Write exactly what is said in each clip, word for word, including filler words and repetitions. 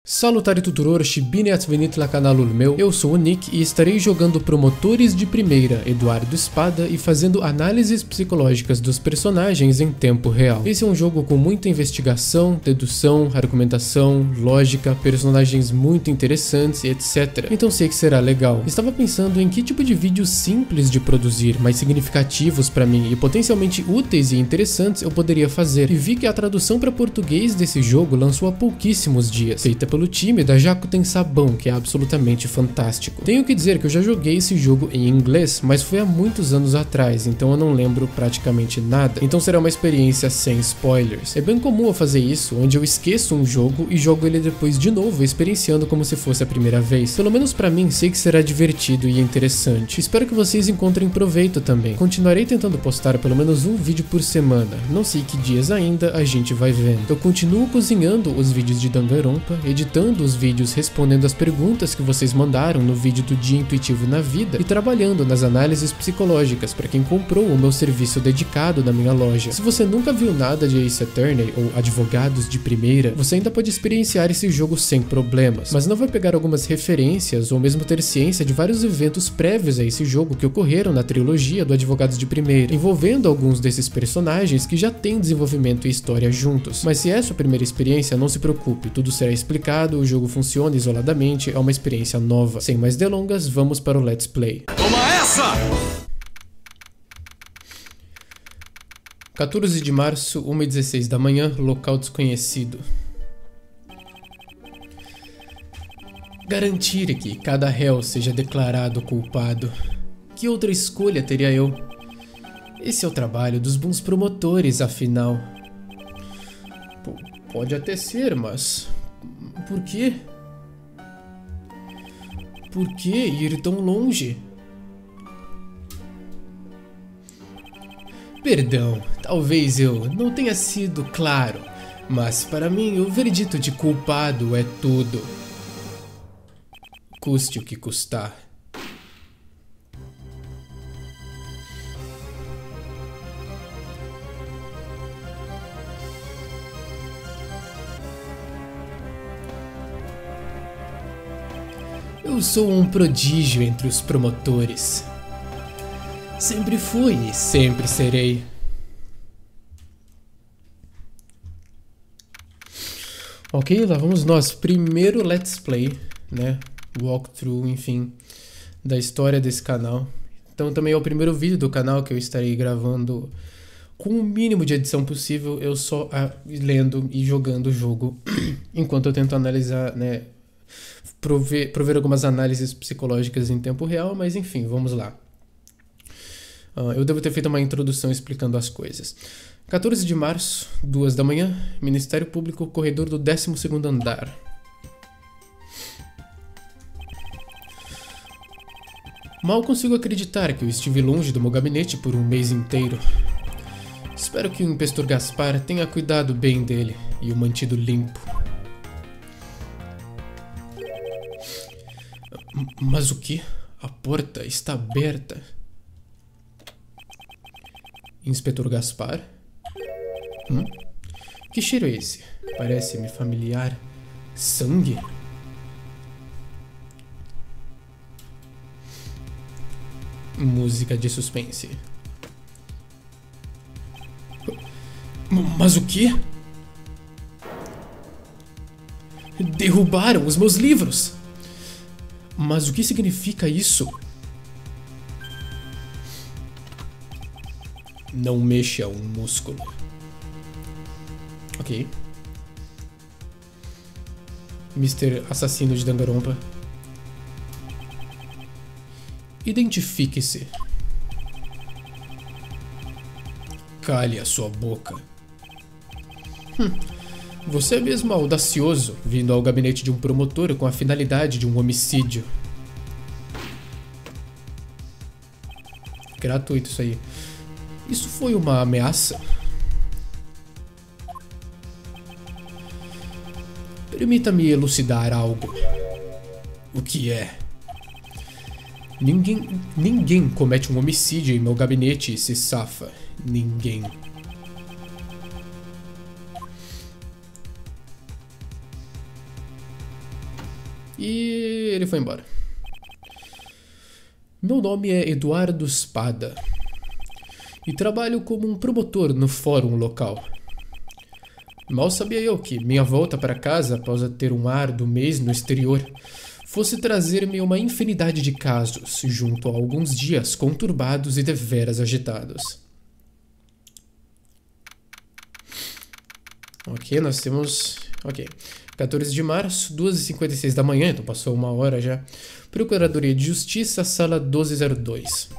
Salutare tuturor și bine ați venit la canalul meu, eu sou o Nick e estarei jogando Promotores de Primeira, Eduardo Espada, e fazendo análises psicológicas dos personagens em tempo real. Esse é um jogo com muita investigação, dedução, argumentação, lógica, personagens muito interessantes e etcétera. Então sei que será legal. Estava pensando em que tipo de vídeos simples de produzir, mas significativos para mim e potencialmente úteis e interessantes eu poderia fazer, e vi que a tradução para português desse jogo lançou há pouquíssimos dias, feita pelo time da Jaco Tem Sabão, que é absolutamente fantástico. Tenho que dizer que eu já joguei esse jogo em inglês, mas foi há muitos anos atrás, então eu não lembro praticamente nada, então será uma experiência sem spoilers. É bem comum eu fazer isso, onde eu esqueço um jogo e jogo ele depois de novo, experienciando como se fosse a primeira vez. Pelo menos pra mim, sei que será divertido e interessante. Espero que vocês encontrem proveito também. Continuarei tentando postar pelo menos um vídeo por semana, não sei que dias ainda, a gente vai vendo. Eu continuo cozinhando os vídeos de Danganronpa, editando os vídeos respondendo as perguntas que vocês mandaram no vídeo do Dia Intuitivo na Vida e trabalhando nas análises psicológicas para quem comprou o meu serviço dedicado na minha loja. Se você nunca viu nada de Ace Attorney ou Advogados de Primeira, você ainda pode experienciar esse jogo sem problemas, mas não vai pegar algumas referências ou mesmo ter ciência de vários eventos prévios a esse jogo que ocorreram na trilogia do Advogados de Primeira, envolvendo alguns desses personagens que já têm desenvolvimento e história juntos. Mas se é a sua primeira experiência, não se preocupe, tudo será explicado. O jogo funciona isoladamente, é uma experiência nova. Sem mais delongas, vamos para o Let's Play. Toma essa! quatorze de março, uma e dezesseis da manhã, local desconhecido. Garantir que cada réu seja declarado culpado. Que outra escolha teria eu? Esse é o trabalho dos bons promotores, afinal. P- pode até ser, mas... Por quê? Por que ir tão longe? Perdão, talvez eu não tenha sido claro, mas para mim o veredito de culpado é tudo. Custe o que custar. Eu sou um prodígio entre os promotores. Sempre fui e sempre serei. Ok, lá vamos nós. Primeiro Let's Play, né? Walkthrough, enfim, da história desse canal. Então também é o primeiro vídeo do canal que eu estarei gravando com o mínimo de edição possível, eu só ah, lendo e jogando o jogo enquanto eu tento analisar, né? Prover, prover algumas análises psicológicas em tempo real, mas enfim, vamos lá. Uh, eu devo ter feito uma introdução explicando as coisas. quatorze de março, duas da manhã, Ministério Público, corredor do décimo segundo andar. Mal consigo acreditar que eu estive longe do meu gabinete por um mês inteiro. Espero que o Inspetor Gaspar tenha cuidado bem dele e o mantido limpo. Mas o que? A porta está aberta. Inspetor Gaspar? Hum? Que cheiro é esse? Parece-me familiar. Sangue? Música de suspense. Mas o que? Derrubaram os meus livros! Mas o que significa isso? Não mexa um músculo. Ok. mister Assassino de Danganronpa. Identifique-se. Cale a sua boca. Hum. Você é mesmo audacioso, vindo ao gabinete de um promotor com a finalidade de um homicídio. Gratuito isso aí. Isso foi uma ameaça? Permita-me elucidar algo. O que é? Ninguém, ninguém comete um homicídio em meu gabinete e se safa. Ninguém. E ele foi embora. Meu nome é Eduardo Espada e trabalho como um promotor no fórum local. Mal sabia eu que minha volta para casa após ter um árduo mês no exterior fosse trazer-me uma infinidade de casos, junto a alguns dias conturbados e deveras agitados. Ok, nós temos... Ok. quatorze de março, duas e cinquenta e seis da manhã, então passou uma hora já. Procuradoria de Justiça, sala doze zero dois.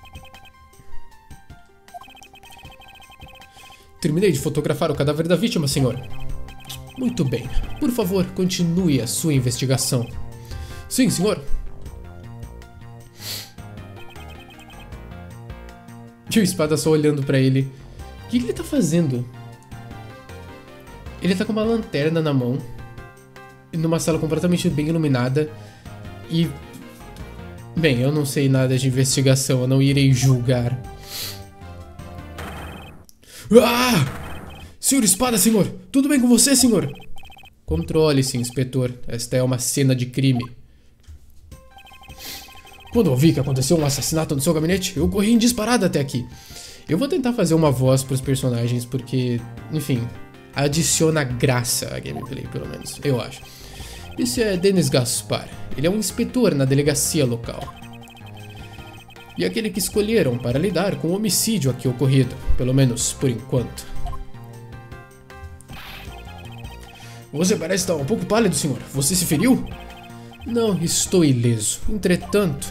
Terminei de fotografar o cadáver da vítima, senhor. Muito bem. Por favor, continue a sua investigação. Sim, senhor. E o Espada só olhando pra ele. O que ele tá fazendo? Ele tá com uma lanterna na mão, numa sala completamente bem iluminada, e... Bem, eu não sei nada de investigação, eu não irei julgar. Ah! Senhor Espada, senhor! Tudo bem com você, senhor? Controle-se, inspetor. Esta é uma cena de crime. Quando eu vi que aconteceu um assassinato no seu gabinete, eu corri em disparada até aqui. Eu vou tentar fazer uma voz pros personagens, porque, enfim, adiciona graça à gameplay, pelo menos, eu acho. Esse é Denis Gaspar. Ele é um inspetor na delegacia local. E aquele que escolheram para lidar com o homicídio aqui ocorrido, pelo menos por enquanto. Você parece estar um pouco pálido, senhor. Você se feriu? Não, estou ileso. Entretanto...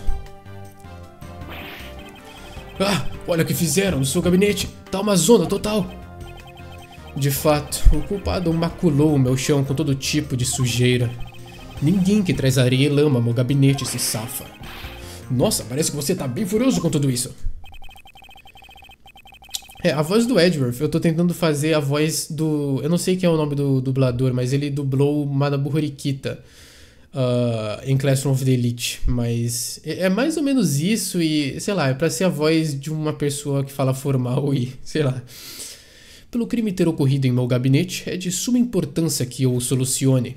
Ah, olha o que fizeram no seu gabinete. Tá uma zona total. De fato, o culpado maculou o meu chão com todo tipo de sujeira. Ninguém que traz areia e lama ao meu gabinete se safa. Nossa, parece que você tá bem furioso com tudo isso. É, a voz do Edgeworth, eu tô tentando fazer a voz do... Eu não sei quem é o nome do dublador, mas ele dublou Manabu Horikita uh, em Classroom of the Elite. Mas é mais ou menos isso e, sei lá, é pra ser a voz de uma pessoa que fala formal e, sei lá. Pelo crime ter ocorrido em meu gabinete, é de suma importância que eu o solucione.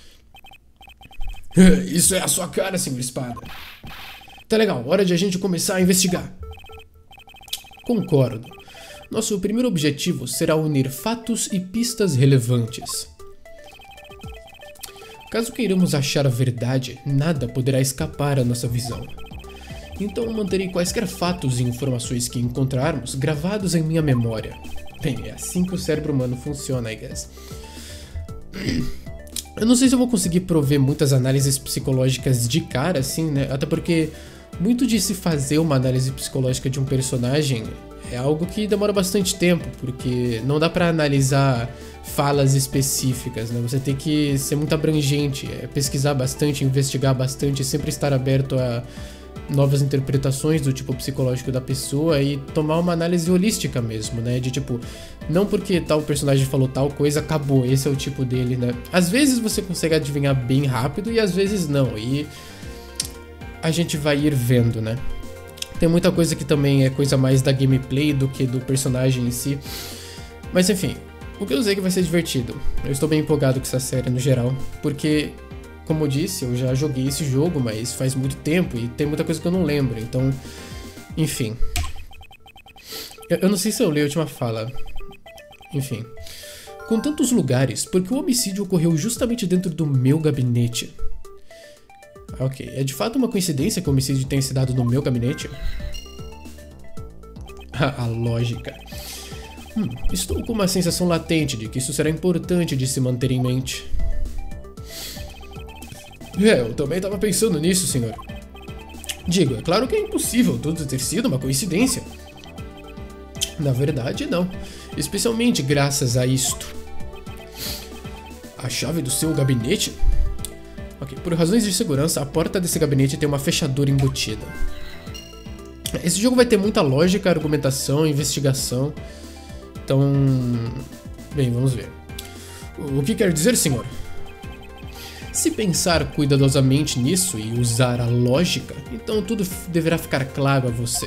Isso é a sua cara, senhor Espada. Tá legal, hora de a gente começar a investigar. Concordo. Nosso primeiro objetivo será unir fatos e pistas relevantes. Caso queiramos achar a verdade, nada poderá escapar à nossa visão. Então manterei quaisquer fatos e informações que encontrarmos gravados em minha memória. Bem, é assim que o cérebro humano funciona, I guess. Eu não sei se eu vou conseguir prover muitas análises psicológicas de cara, assim, né? Até porque muito de se fazer uma análise psicológica de um personagem é algo que demora bastante tempo, porque não dá pra analisar falas específicas, né? Você tem que ser muito abrangente, é pesquisar bastante, investigar bastante, sempre estar aberto a novas interpretações do tipo psicológico da pessoa e tomar uma análise holística mesmo, né? De tipo, não porque tal personagem falou tal coisa, acabou, esse é o tipo dele, né? Às vezes você consegue adivinhar bem rápido e às vezes não, e a gente vai ir vendo, né? Tem muita coisa que também é coisa mais da gameplay do que do personagem em si. Mas enfim, o que eu sei que vai ser divertido. Eu estou bem empolgado com essa série no geral, porque... Como eu disse, eu já joguei esse jogo, mas faz muito tempo e tem muita coisa que eu não lembro, então... Enfim. Eu, eu não sei se eu li a última fala. Enfim. Com tantos lugares, porque o homicídio ocorreu justamente dentro do meu gabinete. Ok, é de fato uma coincidência que o homicídio tenha se dado no meu gabinete? A lógica. Hum, estou com uma sensação latente de que isso será importante de se manter em mente. É, eu também estava pensando nisso, senhor. Digo, é claro que é impossível tudo ter sido uma coincidência. Na verdade, não. Especialmente graças a isto. A chave do seu gabinete? Ok, por razões de segurança, a porta desse gabinete tem uma fechadura embutida. Esse jogo vai ter muita lógica, argumentação, investigação. Então... Bem, vamos ver. O que quer dizer, senhor? Se pensar cuidadosamente nisso e usar a lógica, então tudo deverá ficar claro a você.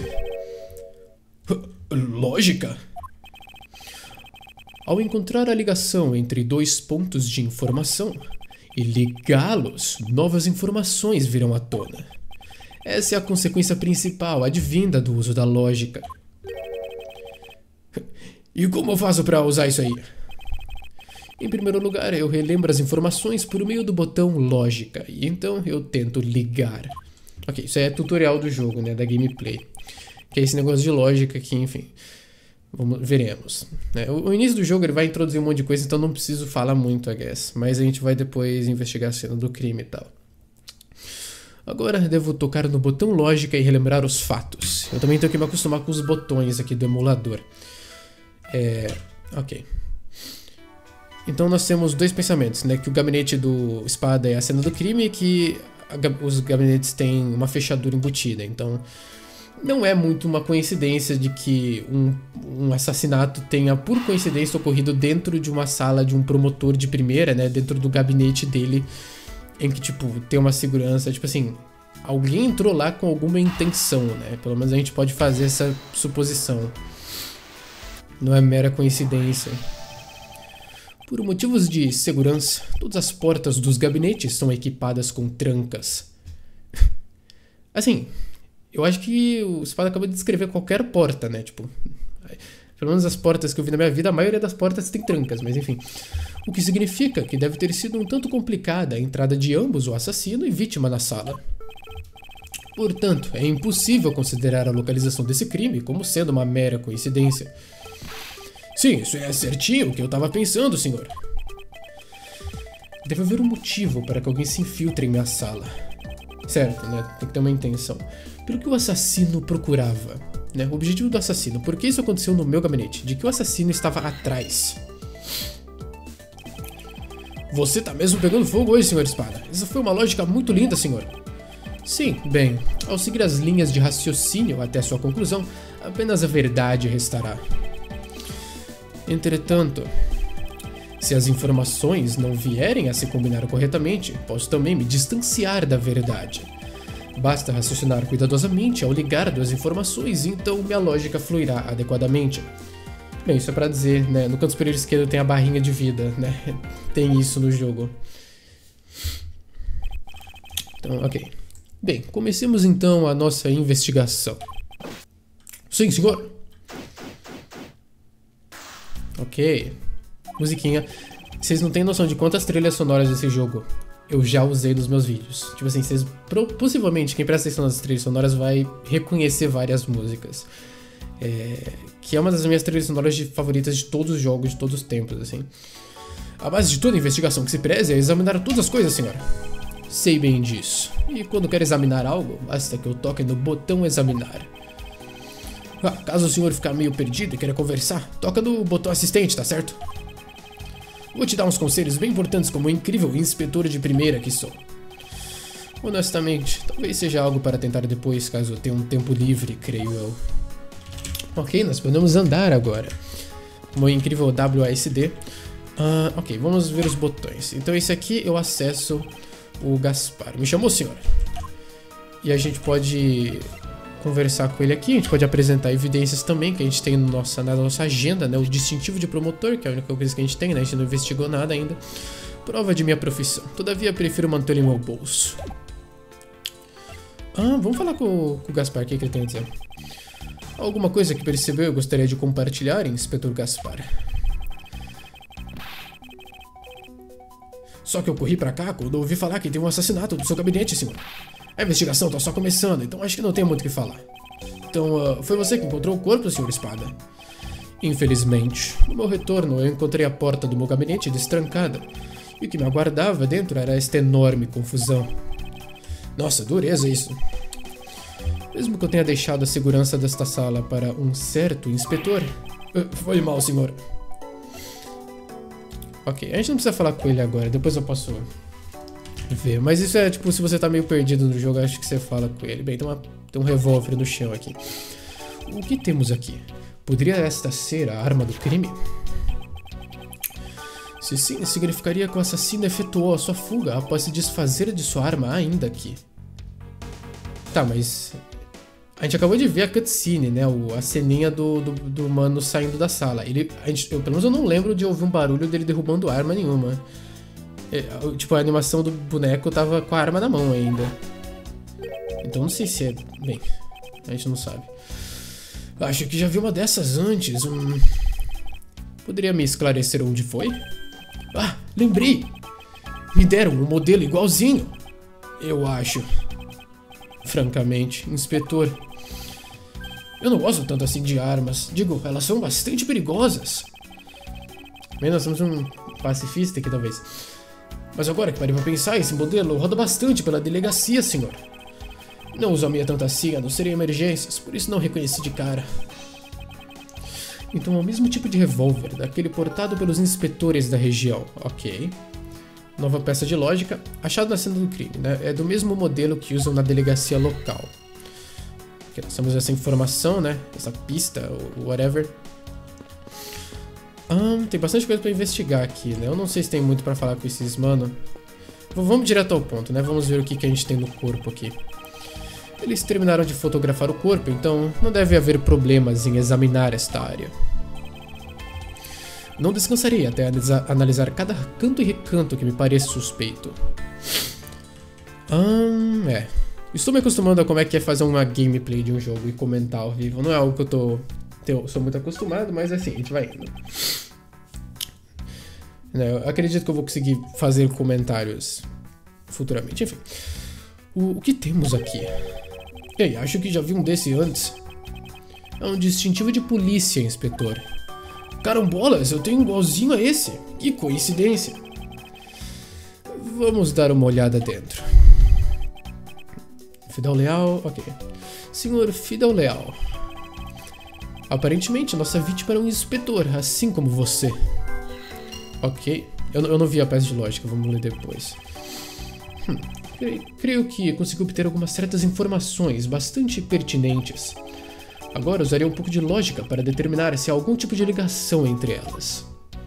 Lógica? Ao encontrar a ligação entre dois pontos de informação, e ligá-los, novas informações virão à tona. Essa é a consequência principal, advinda do uso da lógica. E como eu faço para usar isso aí? Em primeiro lugar, eu relembro as informações por meio do botão lógica, e então eu tento ligar. Ok, isso aí é tutorial do jogo, né, da gameplay. Que é esse negócio de lógica que, enfim, vamos, veremos. Né? O, o início do jogo ele vai introduzir um monte de coisa, então não preciso falar muito, I guess. Mas a gente vai depois investigar a cena do crime e tal. Agora devo tocar no botão lógica e relembrar os fatos. Eu também tenho que me acostumar com os botões aqui do emulador. É... ok. Então nós temos dois pensamentos, né? Que o gabinete do espada é a cena do crime e que a, os gabinetes têm uma fechadura embutida. Então não é muito uma coincidência de que um, um assassinato tenha por coincidência ocorrido dentro de uma sala de um promotor de primeira, né? Dentro do gabinete dele, em que, tipo, tem uma segurança, tipo assim, alguém entrou lá com alguma intenção, né? Pelo menos a gente pode fazer essa suposição. Não é mera coincidência. Por motivos de segurança, todas as portas dos gabinetes são equipadas com trancas. Assim, eu acho que o Espada acabou de descrever qualquer porta, né? Tipo, pelo menos as portas que eu vi na minha vida, a maioria das portas tem trancas, mas enfim. O que significa que deve ter sido um tanto complicada a entrada de ambos, o assassino e vítima, na sala. Portanto, é impossível considerar a localização desse crime como sendo uma mera coincidência. Sim, isso é certinho o que eu estava pensando, senhor. Deve haver um motivo para que alguém se infiltre em minha sala. Certo, né? Tem que ter uma intenção. Pelo que o assassino procurava, né? O objetivo do assassino. Por que isso aconteceu no meu gabinete? De que o assassino estava atrás. Você tá mesmo pegando fogo hoje, senhor Espada. Essa foi uma lógica muito linda, senhor. Sim, bem, ao seguir as linhas de raciocínio até sua conclusão, apenas a verdade restará. Entretanto, se as informações não vierem a se combinar corretamente, posso também me distanciar da verdade. Basta raciocinar cuidadosamente ao ligar duas informações, então minha lógica fluirá adequadamente. Bem, isso é pra dizer, né? No canto superior esquerdo tem a barrinha de vida, né? Tem isso no jogo. Então, ok. Bem, comecemos então a nossa investigação. Sim, senhor. Ok. Musiquinha. Vocês não têm noção de quantas trilhas sonoras desse jogo eu já usei nos meus vídeos. Tipo assim, vocês... Possivelmente, quem presta atenção nas trilhas sonoras vai reconhecer várias músicas. É, que é uma das minhas trilhas sonoras de favoritas de todos os jogos, de todos os tempos, assim. A base de toda investigação que se preze é examinar todas as coisas, senhora. Sei bem disso. E quando quero examinar algo, basta que eu toque no botão examinar. Ah, caso o senhor ficar meio perdido e queira conversar, toca no botão assistente, tá certo? Vou te dar uns conselhos bem importantes como incrível inspetor de primeira que sou. Honestamente, talvez seja algo para tentar depois, caso eu tenha um tempo livre, creio eu. Ok, nós podemos andar agora. Como incrível W A S D. Uh, ok, vamos ver os botões. Então esse aqui eu acesso o Gaspar. Me chamou, senhora? E a gente pode conversar com ele aqui. A gente pode apresentar evidências também que a gente tem no nossa, na nossa agenda, né? O distintivo de promotor, que é a única coisa que a gente tem, né? A gente não investigou nada ainda. Prova de minha profissão. Todavia, prefiro mantê-lo em meu bolso. Ah, vamos falar com, com o Gaspar. O que, que ele tem a dizer? Alguma coisa que percebeu e gostaria de compartilhar, inspetor Gaspar? Só que eu corri pra cá quando ouvi falar que tem um assassinato do seu gabinete, senhor. A investigação tá só começando, então acho que não tem muito o que falar. Então, uh, foi você que encontrou o corpo, senhor Espada? Infelizmente, no meu retorno eu encontrei a porta do meu gabinete destrancada. E o que me aguardava dentro era esta enorme confusão. Nossa, dureza isso. Mesmo que eu tenha deixado a segurança desta sala para um certo inspetor... Uh, foi mal, senhor. Ok, a gente não precisa falar com ele agora, depois eu posso ver. Mas isso é tipo, se você tá meio perdido no jogo, acho que você fala com ele. Bem, tem, uma, tem um revólver no chão aqui. O que temos aqui? Poderia esta ser a arma do crime? Se sim, significaria que o assassino efetuou a sua fuga após se desfazer de sua arma ainda aqui. Tá, mas... A gente acabou de ver a cutscene, né? O, a ceninha do, do, do mano saindo da sala. Ele, a gente, eu, pelo menos eu não lembro de ouvir um barulho dele derrubando arma nenhuma. É, tipo, a animação do boneco tava com a arma na mão ainda. Então não sei se é... Bem, a gente não sabe. Acho que já vi uma dessas antes. Hum... Poderia me esclarecer onde foi? Ah, lembrei! Me deram um modelo igualzinho. Eu acho. Francamente, inspetor. Eu não gosto tanto assim de armas. Digo, elas são bastante perigosas. Bem, nós temos um pacifista aqui, talvez. Mas agora que parei pra pensar, esse modelo roda bastante pela delegacia, senhor. Não uso a minha tanto assim, a não ser em emergências, por isso não reconheci de cara. Então é o mesmo tipo de revólver, daquele portado pelos inspetores da região. Ok. Nova peça de lógica, achado na cena do crime, né? É do mesmo modelo que usam na delegacia local. Aqui nós temos essa informação, né? Essa pista, ou whatever. Ah, tem bastante coisa pra investigar aqui, né? Eu não sei se tem muito pra falar com esses mano. Vamos direto ao ponto, né? Vamos ver o que, que a gente tem no corpo aqui. Eles terminaram de fotografar o corpo, então não deve haver problemas em examinar esta área. Não descansaria até analisar cada canto e recanto que me pareça suspeito. Hum, é. Estou me acostumando a como é que é fazer uma gameplay de um jogo e comentar ao vivo. Não é algo que eu tô... Eu sou muito acostumado, mas assim, a gente vai indo. Eu acredito que eu vou conseguir fazer comentários futuramente, enfim. O, o que temos aqui? Ei, acho que já vi um desse antes. É um distintivo de polícia, inspetor. Carambolas, eu tenho um igualzinho a esse. Que coincidência. Vamos dar uma olhada dentro. Fidel Leal, ok. Senhor Fidel Leal. Aparentemente, nossa vítima era um inspetor, assim como você. Ok. Eu, eu não vi a peça de lógica, vamos ler depois. Hum, creio, creio que consegui obter algumas certas informações bastante pertinentes. Agora usaria um pouco de lógica para determinar se há algum tipo de ligação entre elas.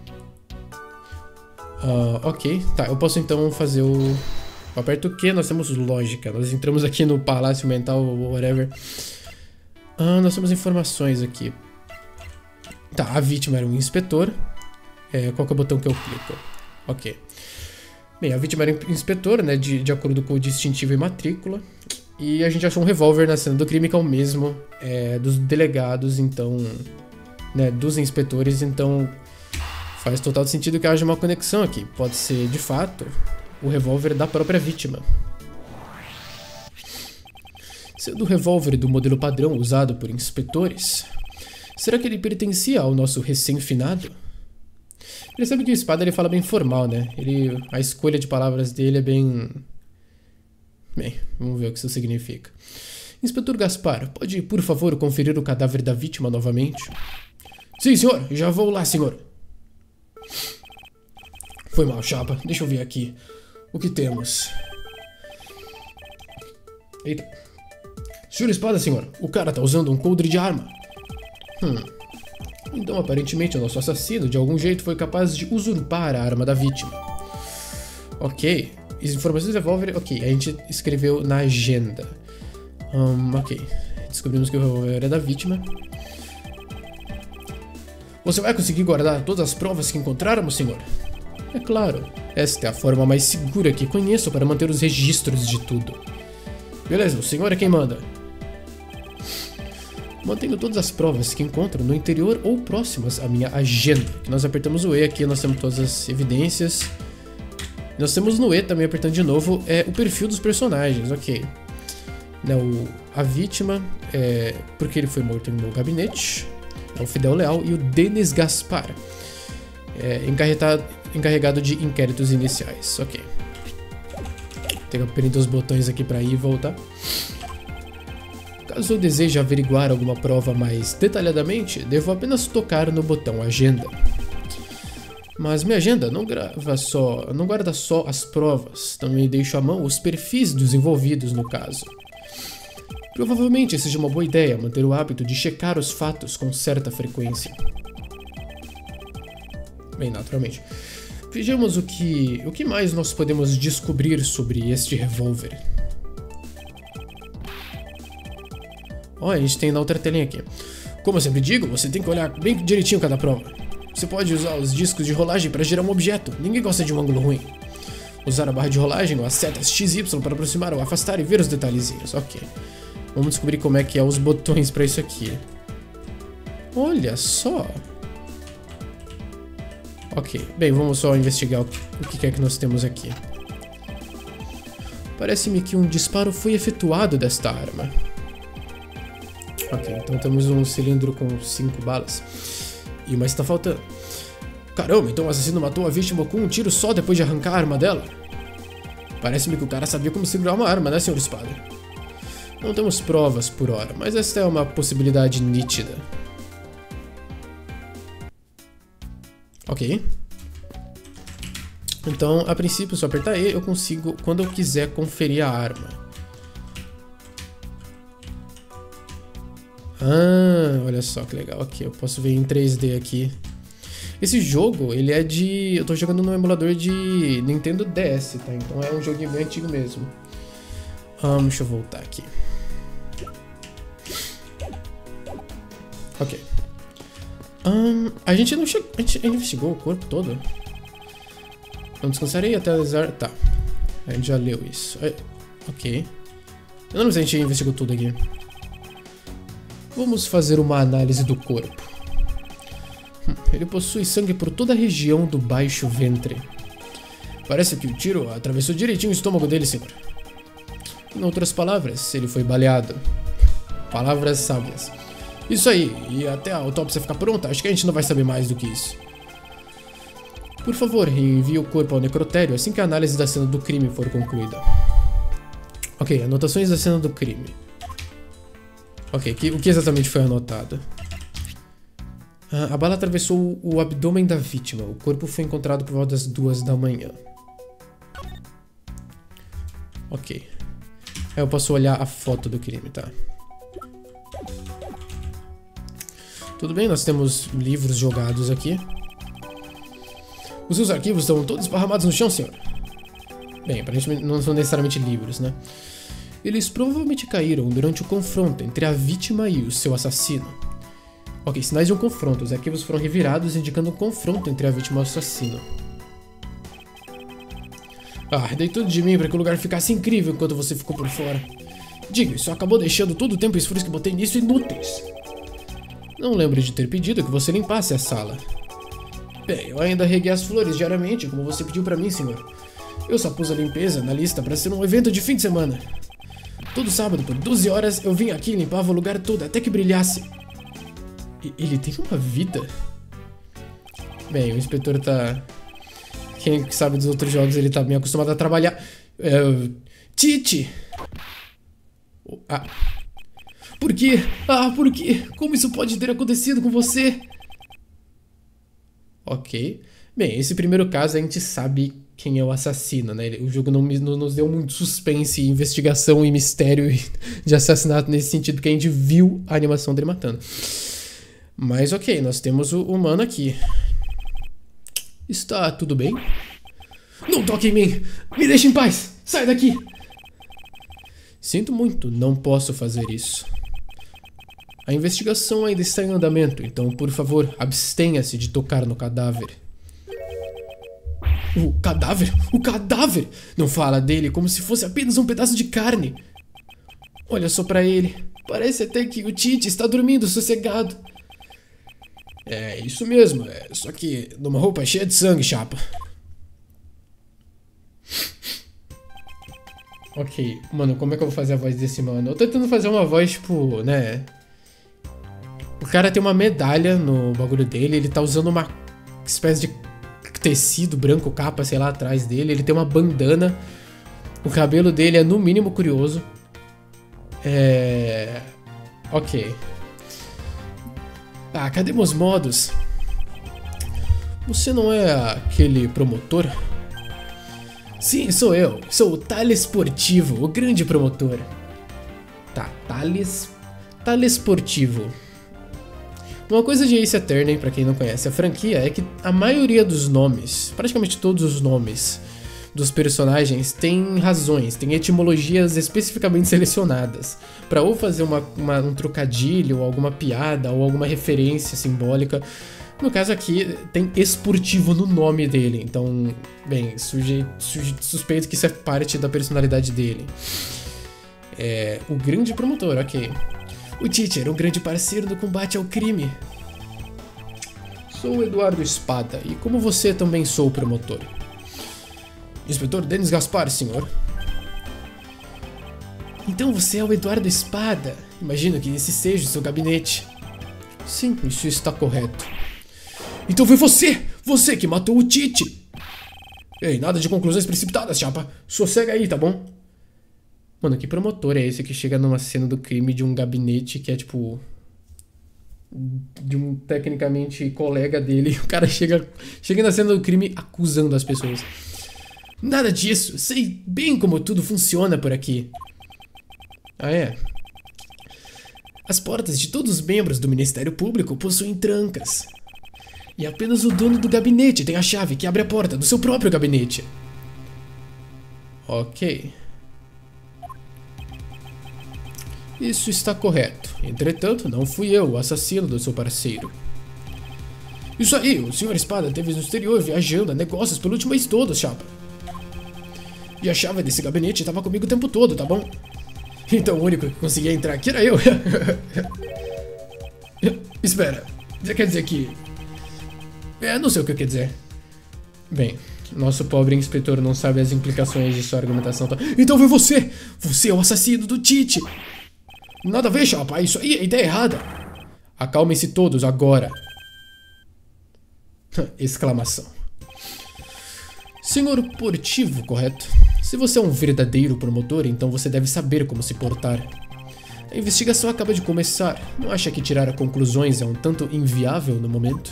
Uh, ok, tá, eu posso então fazer o... Eu aperto o Q, nós temos lógica. Nós entramos aqui no palácio mental, whatever. Ah, nós temos informações aqui. Tá, a vítima era um inspetor. É, qual que é o botão que eu clico? Ok. Bem, a vítima era um inspetor, né, de, de acordo com o distintivo e matrícula. E a gente achou um revólver na cena do crime, que é o mesmo é, dos delegados, então... Né, dos inspetores, então... Faz total sentido que haja uma conexão aqui. Pode ser, de fato, o revólver da própria vítima. Sendo o revólver do modelo padrão usado por inspetores, será que ele pertencia ao nosso recém-finado? Percebe que o Espada ele fala bem formal, né? Ele, a escolha de palavras dele é bem... Bem, vamos ver o que isso significa. Inspetor Gaspar, pode, por favor, conferir o cadáver da vítima novamente? Sim, senhor. Já vou lá, senhor. Foi mal, chapa. Deixa eu ver aqui. O que temos? Eita. Senhor Espada, senhor. O cara tá usando um coldre de arma. Hum. Então, aparentemente, o nosso assassino, de algum jeito, foi capaz de usurpar a arma da vítima. Ok. As informações do revólver, ok, a gente escreveu na agenda. Um, ok, descobrimos que o revólver era da vítima. Você vai conseguir guardar todas as provas que encontrarmos, senhor? É claro, esta é a forma mais segura que conheço para manter os registros de tudo. Beleza, o senhor é quem manda. Mantenho todas as provas que encontro no interior ou próximas à minha agenda. Que nós apertamos o E aqui, nós temos todas as evidências. Nós temos no E também, apertando de novo, é o perfil dos personagens, ok. Né, o, a vítima, é, porque ele foi morto no meu gabinete, é o Fidel Leal, e o Denis Gaspar, é, encarregado, encarregado de inquéritos iniciais, ok. Tenho que apertar os botões aqui para ir e voltar. Caso eu deseje averiguar alguma prova mais detalhadamente, devo apenas tocar no botão Agenda. Mas minha agenda não grava só, não guarda só as provas, também deixo à mão os perfis dos envolvidos no caso. Provavelmente seja uma boa ideia manter o hábito de checar os fatos com certa frequência. Bem, naturalmente. Vejamos o que, o que mais nós podemos descobrir sobre este revólver. Ó, a gente tem na outra telinha aqui. Como eu sempre digo, você tem que olhar bem direitinho cada prova. Você pode usar os discos de rolagem para gerar um objeto. Ninguém gosta de um ângulo ruim. Usar a barra de rolagem ou as setas X Y para aproximar ou afastar e ver os detalhezinhos. Ok. Vamos descobrir como é que é os botões pra isso aqui. Olha só. Ok. Bem, vamos só investigar o que é que nós temos aqui. Parece-me que um disparo foi efetuado desta arma. Ok, então temos um cilindro com cinco balas. E uma está faltando. Caramba, então o assassino matou a vítima com um tiro só depois de arrancar a arma dela? Parece-me que o cara sabia como segurar uma arma, né, senhor Espada? Não temos provas por hora, mas esta é uma possibilidade nítida. Ok. Então, a princípio, se eu apertar E, eu consigo, quando eu quiser, conferir a arma. Ah, olha só que legal. Aqui, eu posso ver em três D aqui. Esse jogo, ele é de... Eu tô jogando no emulador de Nintendo D S, tá? Então é um joguinho bem antigo mesmo. Um, deixa eu voltar aqui. Ok. Um, a gente não chegou... A gente investigou o corpo todo? Não descansarei até analisar... Tá. A gente já leu isso. Ok. Eu não sei se a gente investigou tudo aqui. Vamos fazer uma análise do corpo. Ele possui sangue por toda a região do baixo ventre. Parece que o tiro atravessou direitinho o estômago dele, senhor. Em outras palavras, ele foi baleado. Palavras sábias. Isso aí, e até a autópsia ficar pronta, acho que a gente não vai saber mais do que isso. Por favor, envie o corpo ao necrotério assim que a análise da cena do crime for concluída. Ok, anotações da cena do crime. Ok, que, o que exatamente foi anotado? Ah, a bala atravessou o abdômen da vítima. O corpo foi encontrado por volta das duas da manhã. Ok. Aí eu posso olhar a foto do crime, tá? Tudo bem, nós temos livros jogados aqui. Os seus arquivos estão todos esparramados no chão, senhor. Bem, aparentemente não são necessariamente livros, né? Eles provavelmente caíram durante o confronto entre a vítima e o seu assassino. Ok, sinais de um confronto. Os arquivos foram revirados indicando um confronto entre a vítima e o assassino. Ah, dei tudo de mim para que o lugar ficasse incrível enquanto você ficou por fora. Diga, isso acabou deixando todo o tempo e esforço que botei nisso inúteis. Não lembro de ter pedido que você limpasse a sala. Bem, eu ainda reguei as flores diariamente, como você pediu para mim, senhor. Eu só pus a limpeza na lista para ser um evento de fim de semana. Todo sábado, por doze horas, eu vim aqui e limpava o lugar todo até que brilhasse. E ele tem uma vida? Bem, o inspetor tá... Quem sabe dos outros jogos, ele tá bem acostumado a trabalhar. É... Tite! Ah... Por quê? Ah, por quê? Como isso pode ter acontecido com você? Ok. Bem, esse primeiro caso a gente sabe quem é o assassino, né? O jogo não, não nos deu muito suspense, investigação e mistério de assassinato nesse sentido, porque a gente viu a animação dele matando. Mas ok, nós temos o humano aqui. Está tudo bem? Não toque em mim! Me deixe em paz! Sai daqui! Sinto muito, não posso fazer isso. A investigação ainda está em andamento, então, por favor, abstenha-se de tocar no cadáver. O cadáver? O cadáver! Não fala dele como se fosse apenas um pedaço de carne. Olha só pra ele. Parece até que o Tite está dormindo sossegado. É, isso mesmo. É, só que numa roupa cheia de sangue, chapa. Ok. Mano, como é que eu vou fazer a voz desse mano? Eu tô tentando fazer uma voz, tipo, né... O cara tem uma medalha no bagulho dele, ele tá usando uma espécie de tecido branco, capa, sei lá, atrás dele. Ele tem uma bandana. O cabelo dele é no mínimo curioso. É... Ok. Ah, cadê meus modos? Você não é aquele promotor? Sim, sou eu. Sou o Thales Sportivo, o grande promotor. Tá, Thales... Thales Sportivo. Uma coisa de Ace Attorney, pra quem não conhece a franquia, é que a maioria dos nomes, praticamente todos os nomes dos personagens tem razões, tem etimologias especificamente selecionadas pra ou fazer uma, uma, um trocadilho, ou alguma piada, ou alguma referência simbólica, No caso aqui, tem esportivo no nome dele, então, bem, suje, suje, suspeito que isso é parte da personalidade dele. É, o grande promotor, ok. O Tite era um grande parceiro no combate ao crime. Sou o Eduardo Espada, e como você também sou promotor. Inspetor Denis Gaspar, senhor. Então você é o Eduardo Espada. Imagino que esse seja o seu gabinete. Sim, isso está correto. Então foi você! Você que matou o Tite! Ei, nada de conclusões precipitadas, chapa. Sossega aí, tá bom? Mano, que promotor é esse que chega numa cena do crime de um gabinete que é tipo... de um, tecnicamente, colega dele. O cara chega, chega na cena do crime acusando as pessoas. Nada disso. Sei bem como tudo funciona por aqui. Ah, é? As portas de todos os membros do Ministério Público possuem trancas. E apenas o dono do gabinete tem a chave que abre a porta do seu próprio gabinete. Ok. Isso está correto. Entretanto, não fui eu o assassino do seu parceiro. Isso aí, o senhor Espada esteve no exterior viajando a negócios pelo último mês todo, chapa. E a chave desse gabinete estava comigo o tempo todo, tá bom? Então o único que conseguia entrar aqui era eu. Espera, você quer dizer que... É, não sei o que eu quer dizer. Bem, nosso pobre inspetor não sabe as implicações de sua argumentação. Tá? Então foi você! Você é o assassino do Tite! Nada a ver, chapa, isso aí é ideia errada. Acalmem-se todos agora. Exclamação. Senhor Portivo, correto? Se você é um verdadeiro promotor, então você deve saber como se portar. A investigação acaba de começar. Não acha que tirar conclusões é um tanto inviável no momento?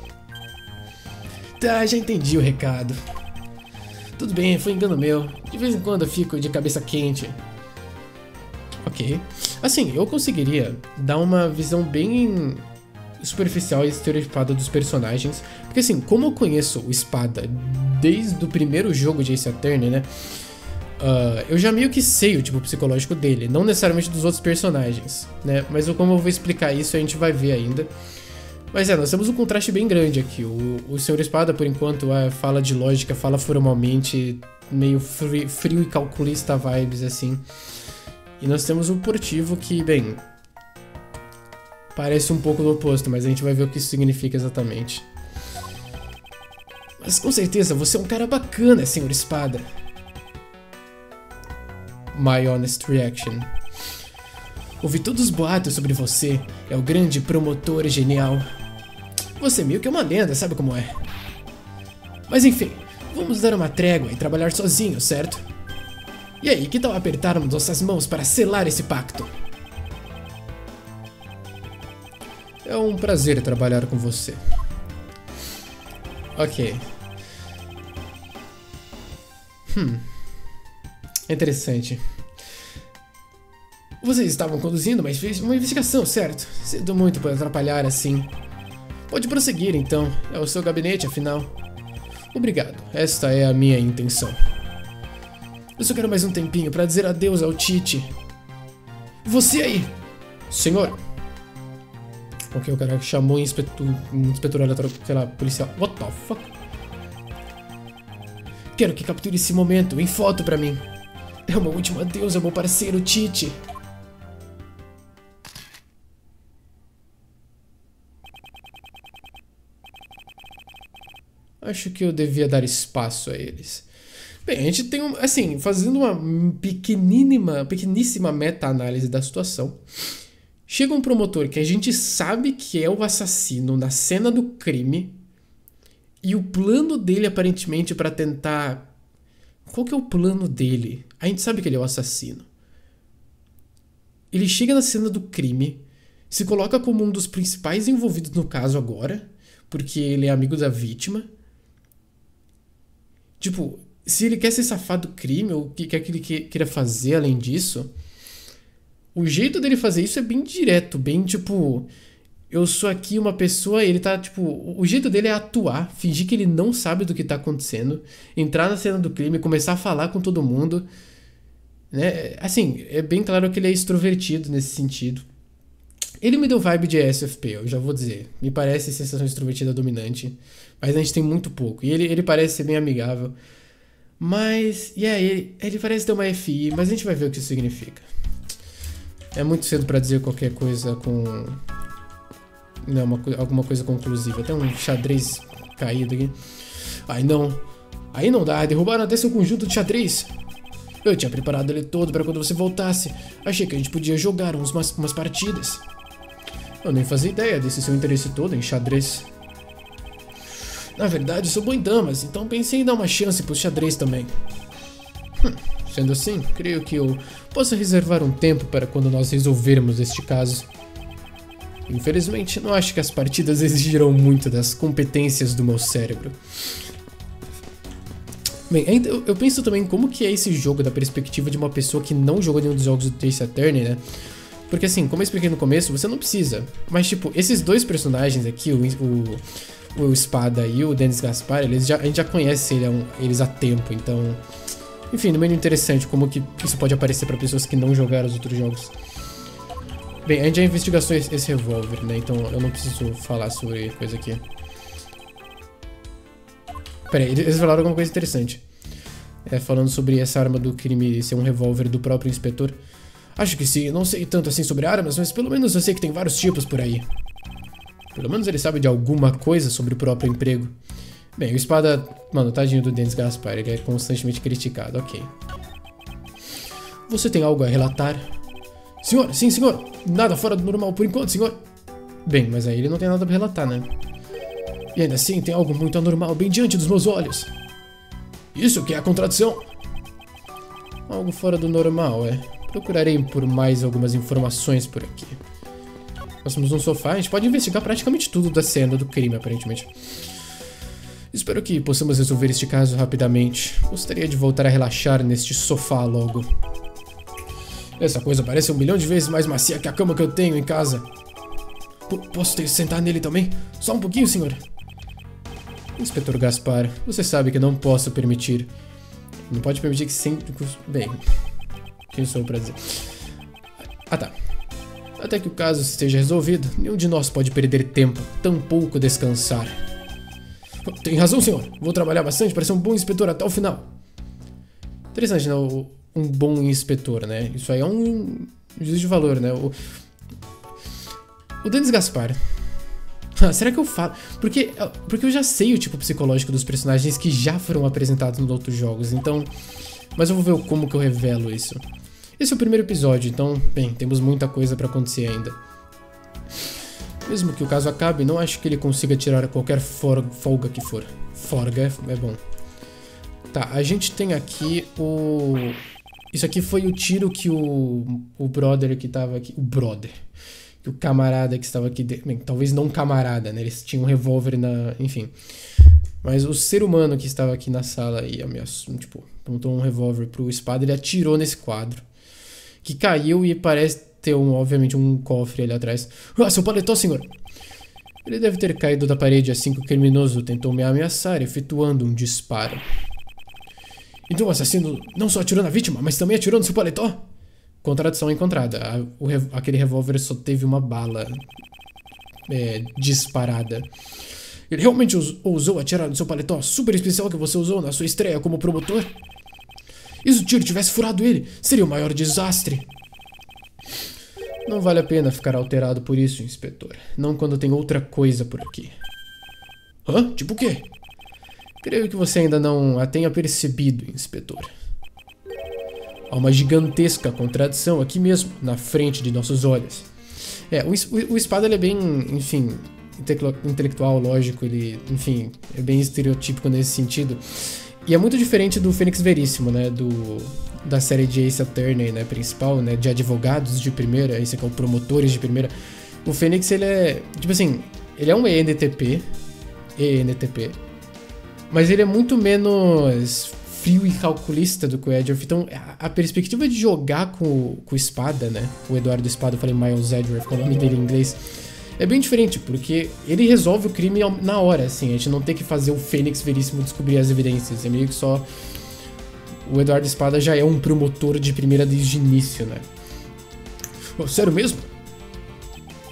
Tá, já entendi o recado. Tudo bem, foi engano meu. De vez em quando eu fico de cabeça quente. Ok. Assim, eu conseguiria dar uma visão bem superficial e estereotipada dos personagens. Porque assim, como eu conheço o Espada desde o primeiro jogo de Ace Attorney, né? Uh, eu já meio que sei o tipo psicológico dele. Não necessariamente dos outros personagens, né? Mas como eu vou explicar isso, a gente vai ver ainda. Mas é, nós temos um contraste bem grande aqui. O, o senhor Espada, por enquanto, é, fala de lógica, fala formalmente, meio frio, frio e calculista vibes, assim. E nós temos o Portivo que, bem, parece um pouco do oposto, mas a gente vai ver o que isso significa exatamente. Mas com certeza você é um cara bacana, senhor Espada. My honest reaction. Ouvi todos os boatos sobre você, é o grande promotor genial. Você meio que é uma lenda, sabe como é? Mas enfim, vamos dar uma trégua e trabalhar sozinhos, certo? E aí, que tal apertarmos nossas mãos para selar esse pacto? É um prazer trabalhar com você. Ok. Hum. Interessante. Vocês estavam conduzindo uma investigação, certo? Sinto muito por atrapalhar assim. Pode prosseguir, então. É o seu gabinete, afinal. Obrigado. Esta é a minha intenção. Eu só quero mais um tempinho para dizer adeus ao Tite. Você aí! Senhor! Ok, o cara chamou um inspetor, um inspetor aleatório, sei lá, policial. What the fuck? Quero que capture esse momento em foto pra mim. É o meu último adeus ao meu parceiro Tite. Acho que eu devia dar espaço a eles. Bem, a gente tem um, assim, fazendo uma pequenínima, pequeníssima meta-análise da situação. Chega um promotor que a gente sabe que é o assassino na cena do crime. E o plano dele, aparentemente, para tentar... Qual que é o plano dele? A gente sabe que ele é o assassino. Ele chega na cena do crime, se coloca como um dos principais envolvidos no caso agora, porque ele é amigo da vítima. Tipo, se ele quer se safar do crime, ou o que quer que ele queira fazer além disso, o jeito dele fazer isso é bem direto, bem tipo... Eu sou aqui uma pessoa, ele tá, tipo... O jeito dele é atuar, fingir que ele não sabe do que tá acontecendo, entrar na cena do crime, começar a falar com todo mundo, né? Assim, é bem claro que ele é extrovertido nesse sentido. Ele me deu vibe de S F P, eu já vou dizer. Me parece sensação extrovertida dominante, mas a gente tem muito pouco. E ele, ele parece ser bem amigável. Mas, e yeah, ele, ele parece ter uma F I, mas a gente vai ver o que isso significa. É muito cedo pra dizer qualquer coisa com... Não, uma, alguma coisa conclusiva. Tem um xadrez caído aqui. Ai, não. Aí não dá, derrubaram até seu conjunto de xadrez. Eu tinha preparado ele todo pra quando você voltasse. Achei que a gente podia jogar uns, umas, umas partidas. Eu nem fazia ideia desse seu interesse todo em xadrez. Na verdade, sou bom em damas, então pensei em dar uma chance pro xadrez também. Hum, sendo assim, creio que eu possa reservar um tempo para quando nós resolvermos este caso. Infelizmente, não acho que as partidas exigirão muito das competências do meu cérebro. Bem, eu, eu penso também como que é esse jogo da perspectiva de uma pessoa que não jogou nenhum dos jogos do Ace Attorney, né? Porque assim, como eu expliquei no começo, você não precisa. Mas tipo, esses dois personagens aqui, o, o, o Espada e o Dennis Gaspar, eles já, a gente já conhece ele, eles há tempo, então... Enfim, no meio interessante como que isso pode aparecer pra pessoas que não jogaram os outros jogos. Bem, a gente já investigou esse, esse revólver, né? Então eu não preciso falar sobre coisa aqui. Pera aí, eles falaram alguma coisa interessante. É, falando sobre essa arma do crime ser um revólver do próprio inspetor. Acho que sim, não sei tanto assim sobre armas, mas pelo menos eu sei que tem vários tipos por aí. Pelo menos ele sabe de alguma coisa sobre o próprio emprego. Bem, o Espada... Mano, tadinho do Dennis Gaspar, ele é constantemente criticado, ok. Você tem algo a relatar? Senhor, sim, senhor. Nada fora do normal por enquanto, senhor. Bem, mas aí ele não tem nada pra relatar, né? E ainda assim, tem algo muito anormal bem diante dos meus olhos. Isso que é a contradição. Algo fora do normal, é. Procurarei por mais algumas informações por aqui. Nós temos um sofá, a gente pode investigar praticamente tudo da cena do crime, aparentemente. Espero que possamos resolver este caso rapidamente. Gostaria de voltar a relaxar neste sofá logo. Essa coisa parece um milhão de vezes mais macia que a cama que eu tenho em casa. P- posso ter, sentar nele também? Só um pouquinho, senhor. Inspetor Gaspar, você sabe que não posso permitir. Não pode permitir que sempre... Bem, quem sou eu pra dizer? Ah tá. Até que o caso esteja resolvido, nenhum de nós pode perder tempo, tampouco descansar. Tem razão, senhor. Vou trabalhar bastante para ser um bom inspetor até o final. Interessante, né? Um bom inspetor, né? Isso aí é um juízo de valor, né? O, o Dennis Gaspar. Ah, será que eu falo? Porque, porque eu já sei o tipo psicológico dos personagens que já foram apresentados nos outros jogos, então... Mas eu vou ver como que eu revelo isso. Esse é o primeiro episódio, então, bem, temos muita coisa pra acontecer ainda. Mesmo que o caso acabe, não acho que ele consiga tirar qualquer folga que for. Folga é bom. Tá, a gente tem aqui o... Isso aqui foi o tiro que o, o brother que tava aqui... O brother... Que o camarada que estava aqui... De... Bem, talvez não camarada, né? Eles tinham um revólver na... Enfim. Mas o ser humano que estava aqui na sala e ameaçou... Tipo, apontou um revólver pro Espada, ele atirou nesse quadro. Que caiu e parece ter, um, obviamente, um cofre ali atrás. Ah, seu paletó, senhor! Ele deve ter caído da parede assim que o criminoso tentou me ameaçar, efetuando um disparo. Então o assassino não só atirou na vítima, mas também atirou no seu paletó? Contradição encontrada. A, o, aquele revólver só teve uma bala é, disparada. Ele realmente ousou atirar no seu paletó super especial que você usou na sua estreia como promotor? E se o tiro tivesse furado ele, seria o maior desastre. Não vale a pena ficar alterado por isso, inspetor. Não quando tem outra coisa por aqui. Hã? Tipo o quê? Creio que você ainda não a tenha percebido, inspetor. Há uma gigantesca contradição aqui mesmo, na frente de nossos olhos. É, o, o, o Espada ele é bem, enfim, intelectual, lógico, ele, enfim, é bem estereotípico nesse sentido. E é muito diferente do Fênix Veríssimo, né, do, da série de Ace Attorney, né, principal, né, de advogados de primeira, esse aqui é o promotores de primeira. O Fênix, ele é, tipo assim, ele é um E N T P, E N T P, mas ele é muito menos frio e calculista do que o Edgeworth. Então, a, a perspectiva de jogar com, com o Espada, né, o Eduardo Espada, eu falei Miles Edgeworth, que é o nome dele em inglês, é bem diferente, porque ele resolve o crime na hora, assim, a gente não tem que fazer o Fênix Veríssimo descobrir as evidências, é meio que só... O Eduardo Espada já é um promotor de primeira desde o início, né? Oh, sério mesmo?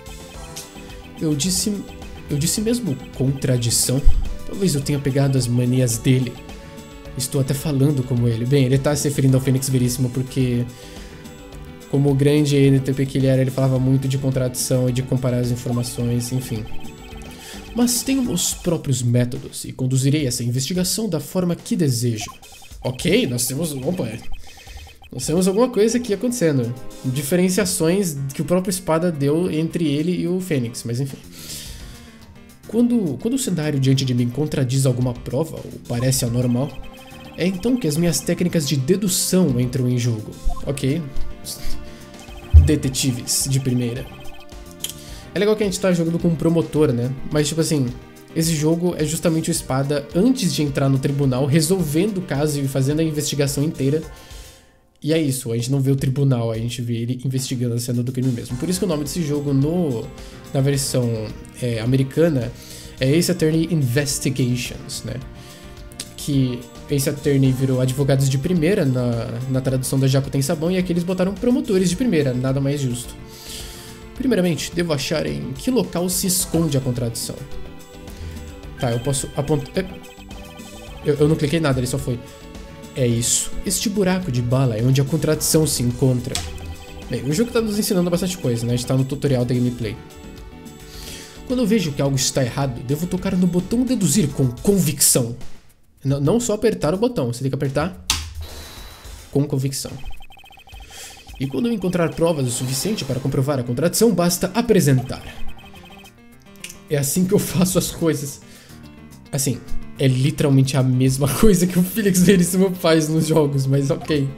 Eu disse... Eu disse mesmo contradição? Talvez eu tenha pegado as manias dele. Estou até falando como ele. Bem, ele tá se referindo ao Fênix Veríssimo porque... Como o grande N T P que ele era, ele falava muito de contradição e de comparar as informações, enfim. Mas tenho meus próprios métodos e conduzirei essa investigação da forma que desejo. Ok, nós temos... Opa, nós temos alguma coisa aqui acontecendo. Diferenciações que o próprio Espada deu entre ele e o Fênix, mas enfim. Quando, quando o cenário diante de mim contradiz alguma prova ou parece anormal, é então que as minhas técnicas de dedução entram em jogo. Ok. Detetives de primeira. É legal que a gente tá jogando com um promotor, né? Mas tipo assim, esse jogo é justamente o Espada antes de entrar no tribunal, resolvendo o caso e fazendo a investigação inteira. E é isso, a gente não vê o tribunal, a gente vê ele investigando a cena do crime mesmo. Por isso que o nome desse jogo no, na versão é, americana é Ace Attorney Investigations, né? Que Ace Attorney virou advogados de primeira na, na tradução da Jaco Tem Sabão, e aqui eles botaram promotores de primeira, nada mais justo. Primeiramente, devo achar em que local se esconde a contradição. Tá, eu posso apontar... Eu, eu não cliquei nada, ele só foi... É isso. Este buraco de bala é onde a contradição se encontra. Bem, o jogo está nos ensinando bastante coisa, né? A gente tá no tutorial da gameplay. Quando eu vejo que algo está errado, devo tocar no botão deduzir com convicção. N- não só apertar o botão, você tem que apertar com convicção. E quando eu encontrar provas o suficiente para comprovar a contradição, basta apresentar. É assim que eu faço as coisas. Assim... É literalmente a mesma coisa que o Fênix Veríssimo faz nos jogos, mas ok.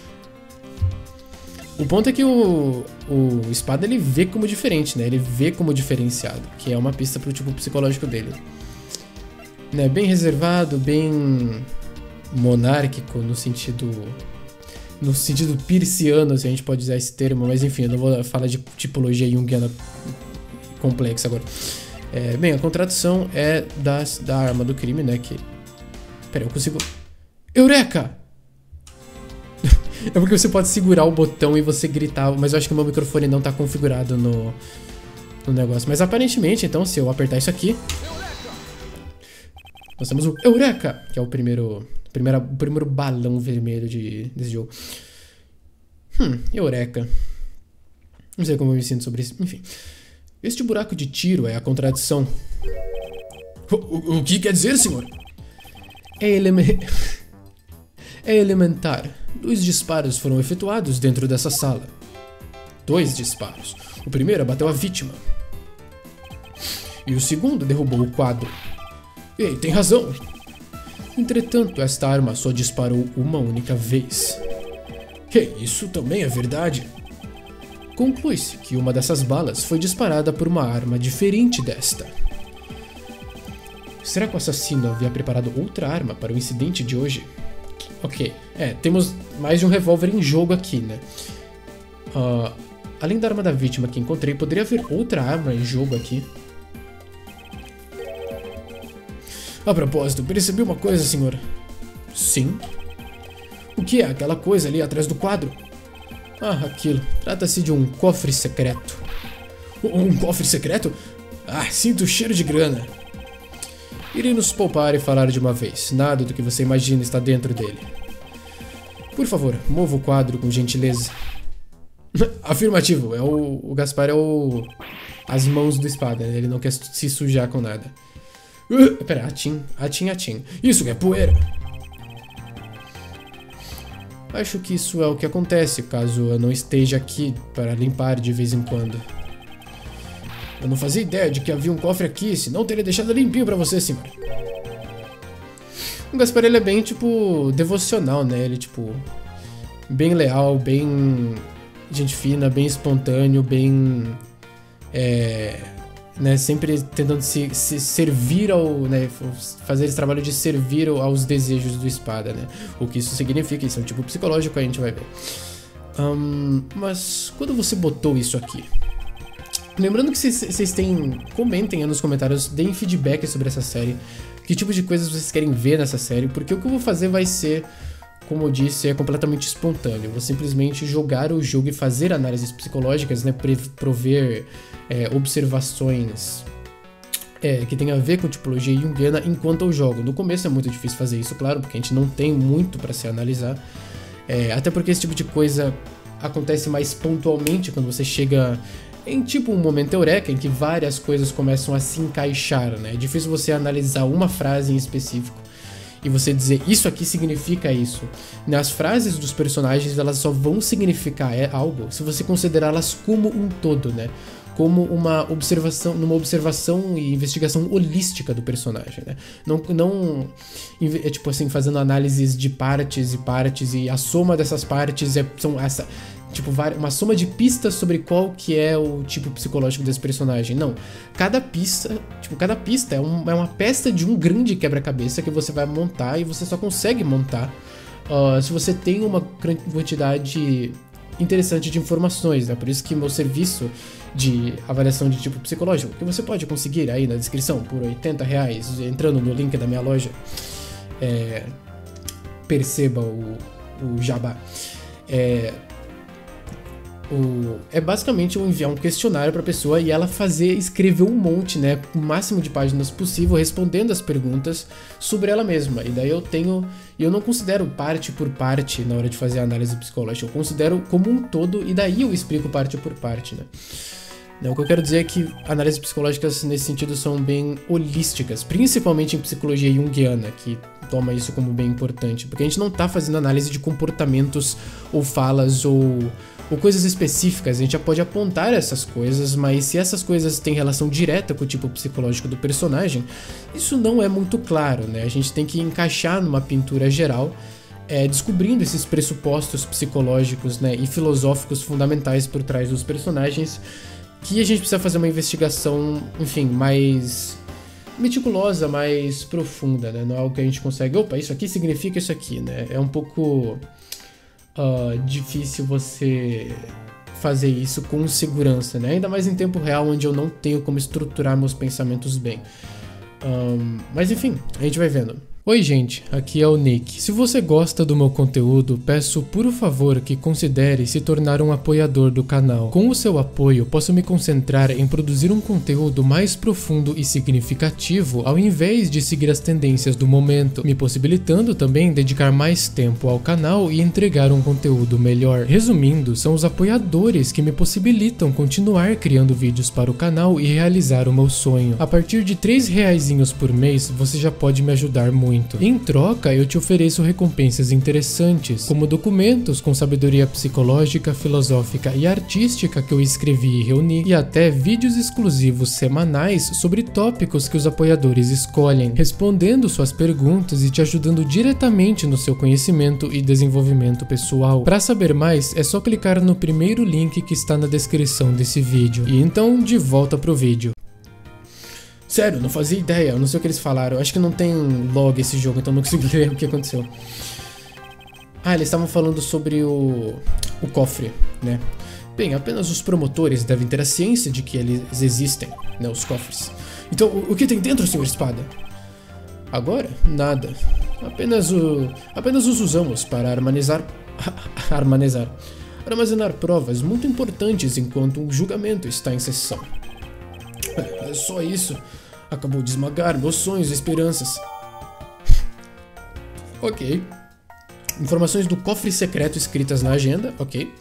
O ponto é que o, o Espada ele vê como diferente, né? Ele vê como diferenciado, que é uma pista pro tipo psicológico dele. Né? Bem reservado, bem monárquico no sentido... No sentido pirciano, se a gente pode usar esse termo, mas enfim, eu não vou falar de tipologia junguiana complexa agora. É, bem, a contradição é das, da arma do crime, né, que... Pera, eu consigo... Eureka! É porque você pode segurar o botão e você gritar, mas eu acho que o meu microfone não tá configurado no, no negócio. Mas aparentemente, então, se eu apertar isso aqui... Nós temos o Eureka! Que é o primeiro, primeiro, o primeiro balão vermelho de, desse jogo. Hum, Eureka. Não sei como eu me sinto sobre isso, enfim... Este buraco de tiro é a contradição. O, o, o que quer dizer, senhor? É, eleme... é elementar. Dois disparos foram efetuados dentro dessa sala. Dois disparos. O primeiro abateu a vítima. E o segundo derrubou o quadro. Ei, tem razão. Entretanto, esta arma só disparou uma única vez. Ei, isso também é verdade. Conclui-se que uma dessas balas foi disparada por uma arma diferente desta. Será que o assassino havia preparado outra arma para o incidente de hoje? Ok, é, temos mais de um revólver em jogo aqui, né? Uh, além da arma da vítima que encontrei, poderia haver outra arma em jogo aqui? A propósito, percebi uma coisa, senhor. Sim? O que é aquela coisa ali atrás do quadro? Ah, aquilo. Trata-se de um cofre secreto. Um cofre secreto? Ah, sinto o cheiro de grana. Irei nos poupar e falar de uma vez. Nada do que você imagina está dentro dele. Por favor, mova o quadro com gentileza. Afirmativo. É o, o Gaspar é o... As mãos do Espada, né? Ele não quer se sujar com nada. Uh, pera, atim, atim, atim. Isso é poeira. Acho que isso é o que acontece caso eu não esteja aqui para limpar de vez em quando. Eu não fazia ideia de que havia um cofre aqui, senão teria deixado limpinho pra você, senhor. O Gaspar, ele é bem, tipo, devocional, né? Ele, tipo, bem leal, bem gente fina, bem espontâneo, bem... É... Né, sempre tentando se, se servir ao, né, fazer esse trabalho de servir aos desejos do Espada, né, o que isso significa, isso é um tipo psicológico, a gente vai ver. Um, mas quando você botou isso aqui, lembrando que vocês têm, comentem aí nos comentários, deem feedback sobre essa série, que tipo de coisas vocês querem ver nessa série, porque o que eu vou fazer vai ser como eu disse, é completamente espontâneo. Vou simplesmente jogar o jogo e fazer análises psicológicas, né, prover é, observações é, que tem a ver com tipologia junguiana enquanto eu jogo. No começo é muito difícil fazer isso, claro, porque a gente não tem muito para se analisar, é, até porque esse tipo de coisa acontece mais pontualmente quando você chega em tipo um momento eureka, em que várias coisas começam a se encaixar, né? É difícil você analisar uma frase em específico e você dizer, isso aqui significa isso. As frases dos personagens, elas só vão significar algo se você considerá-las como um todo, né? Como uma observação, numa observação e investigação holística do personagem, né? Não, não é tipo assim, fazendo análises de partes e partes, e a soma dessas partes é, são essa... Tipo, uma soma de pistas sobre qual que é o tipo psicológico desse personagem. Não. Cada pista, tipo, cada pista é, um, é uma peça de um grande quebra-cabeça que você vai montar e você só consegue montar uh, se você tem uma quantidade interessante de informações, né? Por isso que meu serviço de avaliação de tipo psicológico, que você pode conseguir aí na descrição por oitenta reais, entrando no link da minha loja, é, perceba o, o jabá. É... O, é basicamente eu enviar um questionário para a pessoa e ela fazer, escrever um monte, né, o máximo de páginas possível, respondendo as perguntas sobre ela mesma. E daí eu tenho, eu não considero parte por parte na hora de fazer a análise psicológica, eu considero como um todo e daí eu explico parte por parte, né. O que eu quero dizer é que análises psicológicas nesse sentido são bem holísticas, principalmente em psicologia junguiana, que toma isso como bem importante, porque a gente não está fazendo análise de comportamentos ou falas ou, ou coisas específicas, a gente já pode apontar essas coisas, mas se essas coisas têm relação direta com o tipo psicológico do personagem, isso não é muito claro, né? A gente tem que encaixar numa pintura geral, é, descobrindo esses pressupostos psicológicos, né, e filosóficos fundamentais por trás dos personagens, que a gente precisa fazer uma investigação, enfim, mais meticulosa, mais profunda, né? Não é algo que a gente consegue, opa, isso aqui significa isso aqui, né? É um pouco uh, difícil você fazer isso com segurança, né? Ainda mais em tempo real, onde eu não tenho como estruturar meus pensamentos bem. Um, mas enfim, a gente vai vendo. Oi gente, aqui é o Nick. Se você gosta do meu conteúdo, peço por favor que considere se tornar um apoiador do canal. Com o seu apoio, posso me concentrar em produzir um conteúdo mais profundo e significativo ao invés de seguir as tendências do momento, me possibilitando também dedicar mais tempo ao canal e entregar um conteúdo melhor. Resumindo, são os apoiadores que me possibilitam continuar criando vídeos para o canal e realizar o meu sonho. A partir de três reaisinhos por mês, você já pode me ajudar muito. Em troca, eu te ofereço recompensas interessantes, como documentos com sabedoria psicológica, filosófica e artística que eu escrevi e reuni, e até vídeos exclusivos semanais sobre tópicos que os apoiadores escolhem, respondendo suas perguntas e te ajudando diretamente no seu conhecimento e desenvolvimento pessoal. Para saber mais, é só clicar no primeiro link que está na descrição desse vídeo. E então, de volta pro vídeo. Sério, não fazia ideia, eu não sei o que eles falaram. Eu acho que não tem log esse jogo, então não consigo ler o que aconteceu. Ah, eles estavam falando sobre o, o cofre, né? Bem, apenas os promotores devem ter a ciência de que eles existem, né? Os cofres. Então, o, o que tem dentro, senhor Espada? Agora, nada. Apenas, o, apenas os usamos para armazenar, armazenar, armazenar provas muito importantes enquanto um julgamento está em sessão. É, é só isso. Acabou de esmagar meus sonhos e esperanças. Ok. Informações do cofre secreto escritas na agenda. Ok.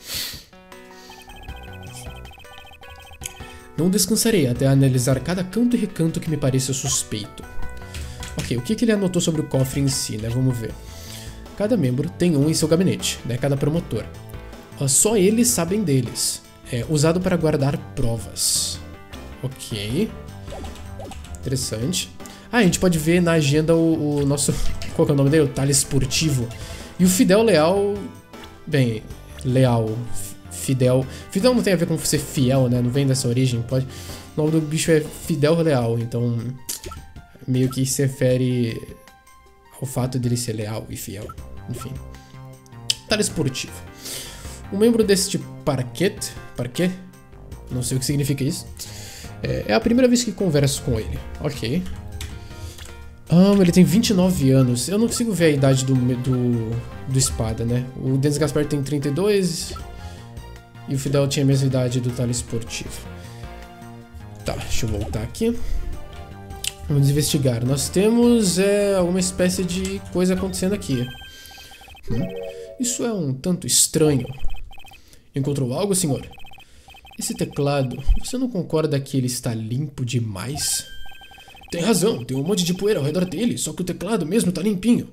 Não descansarei até analisar cada canto e recanto que me pareça suspeito. Ok, o que, que ele anotou sobre o cofre em si, né? Vamos ver. Cada membro tem um em seu gabinete, né? Cada promotor. Só eles sabem deles. É usado para guardar provas. Ok. Interessante. Ah, a gente pode ver na agenda o, o nosso... Qual que é o nome dele? O Talha Esportivo. E o Fidel Leal... Bem, Leal. Fidel... Fidel não tem a ver com ser fiel, né? Não vem dessa origem. Pode... O nome do bicho é Fidel Leal, então... Meio que se refere ao fato dele ser leal e fiel. Enfim. Talha Esportivo. Um membro deste parquet... Parquet? Não sei o que significa isso. É a primeira vez que converso com ele. Ok. Ah, ele tem vinte e nove anos. Eu não consigo ver a idade do, do, do espada, né? O Denis Gaspar tem trinta e dois e o Fidel tinha a mesma idade do telesportivo. Tá, deixa eu voltar aqui. Vamos investigar. Nós temos é, alguma espécie de coisa acontecendo aqui. Hum, isso é um tanto estranho. Encontrou algo, senhor? Esse teclado, você não concorda que ele está limpo demais? Tem razão, tem um monte de poeira ao redor dele, só que o teclado mesmo está limpinho.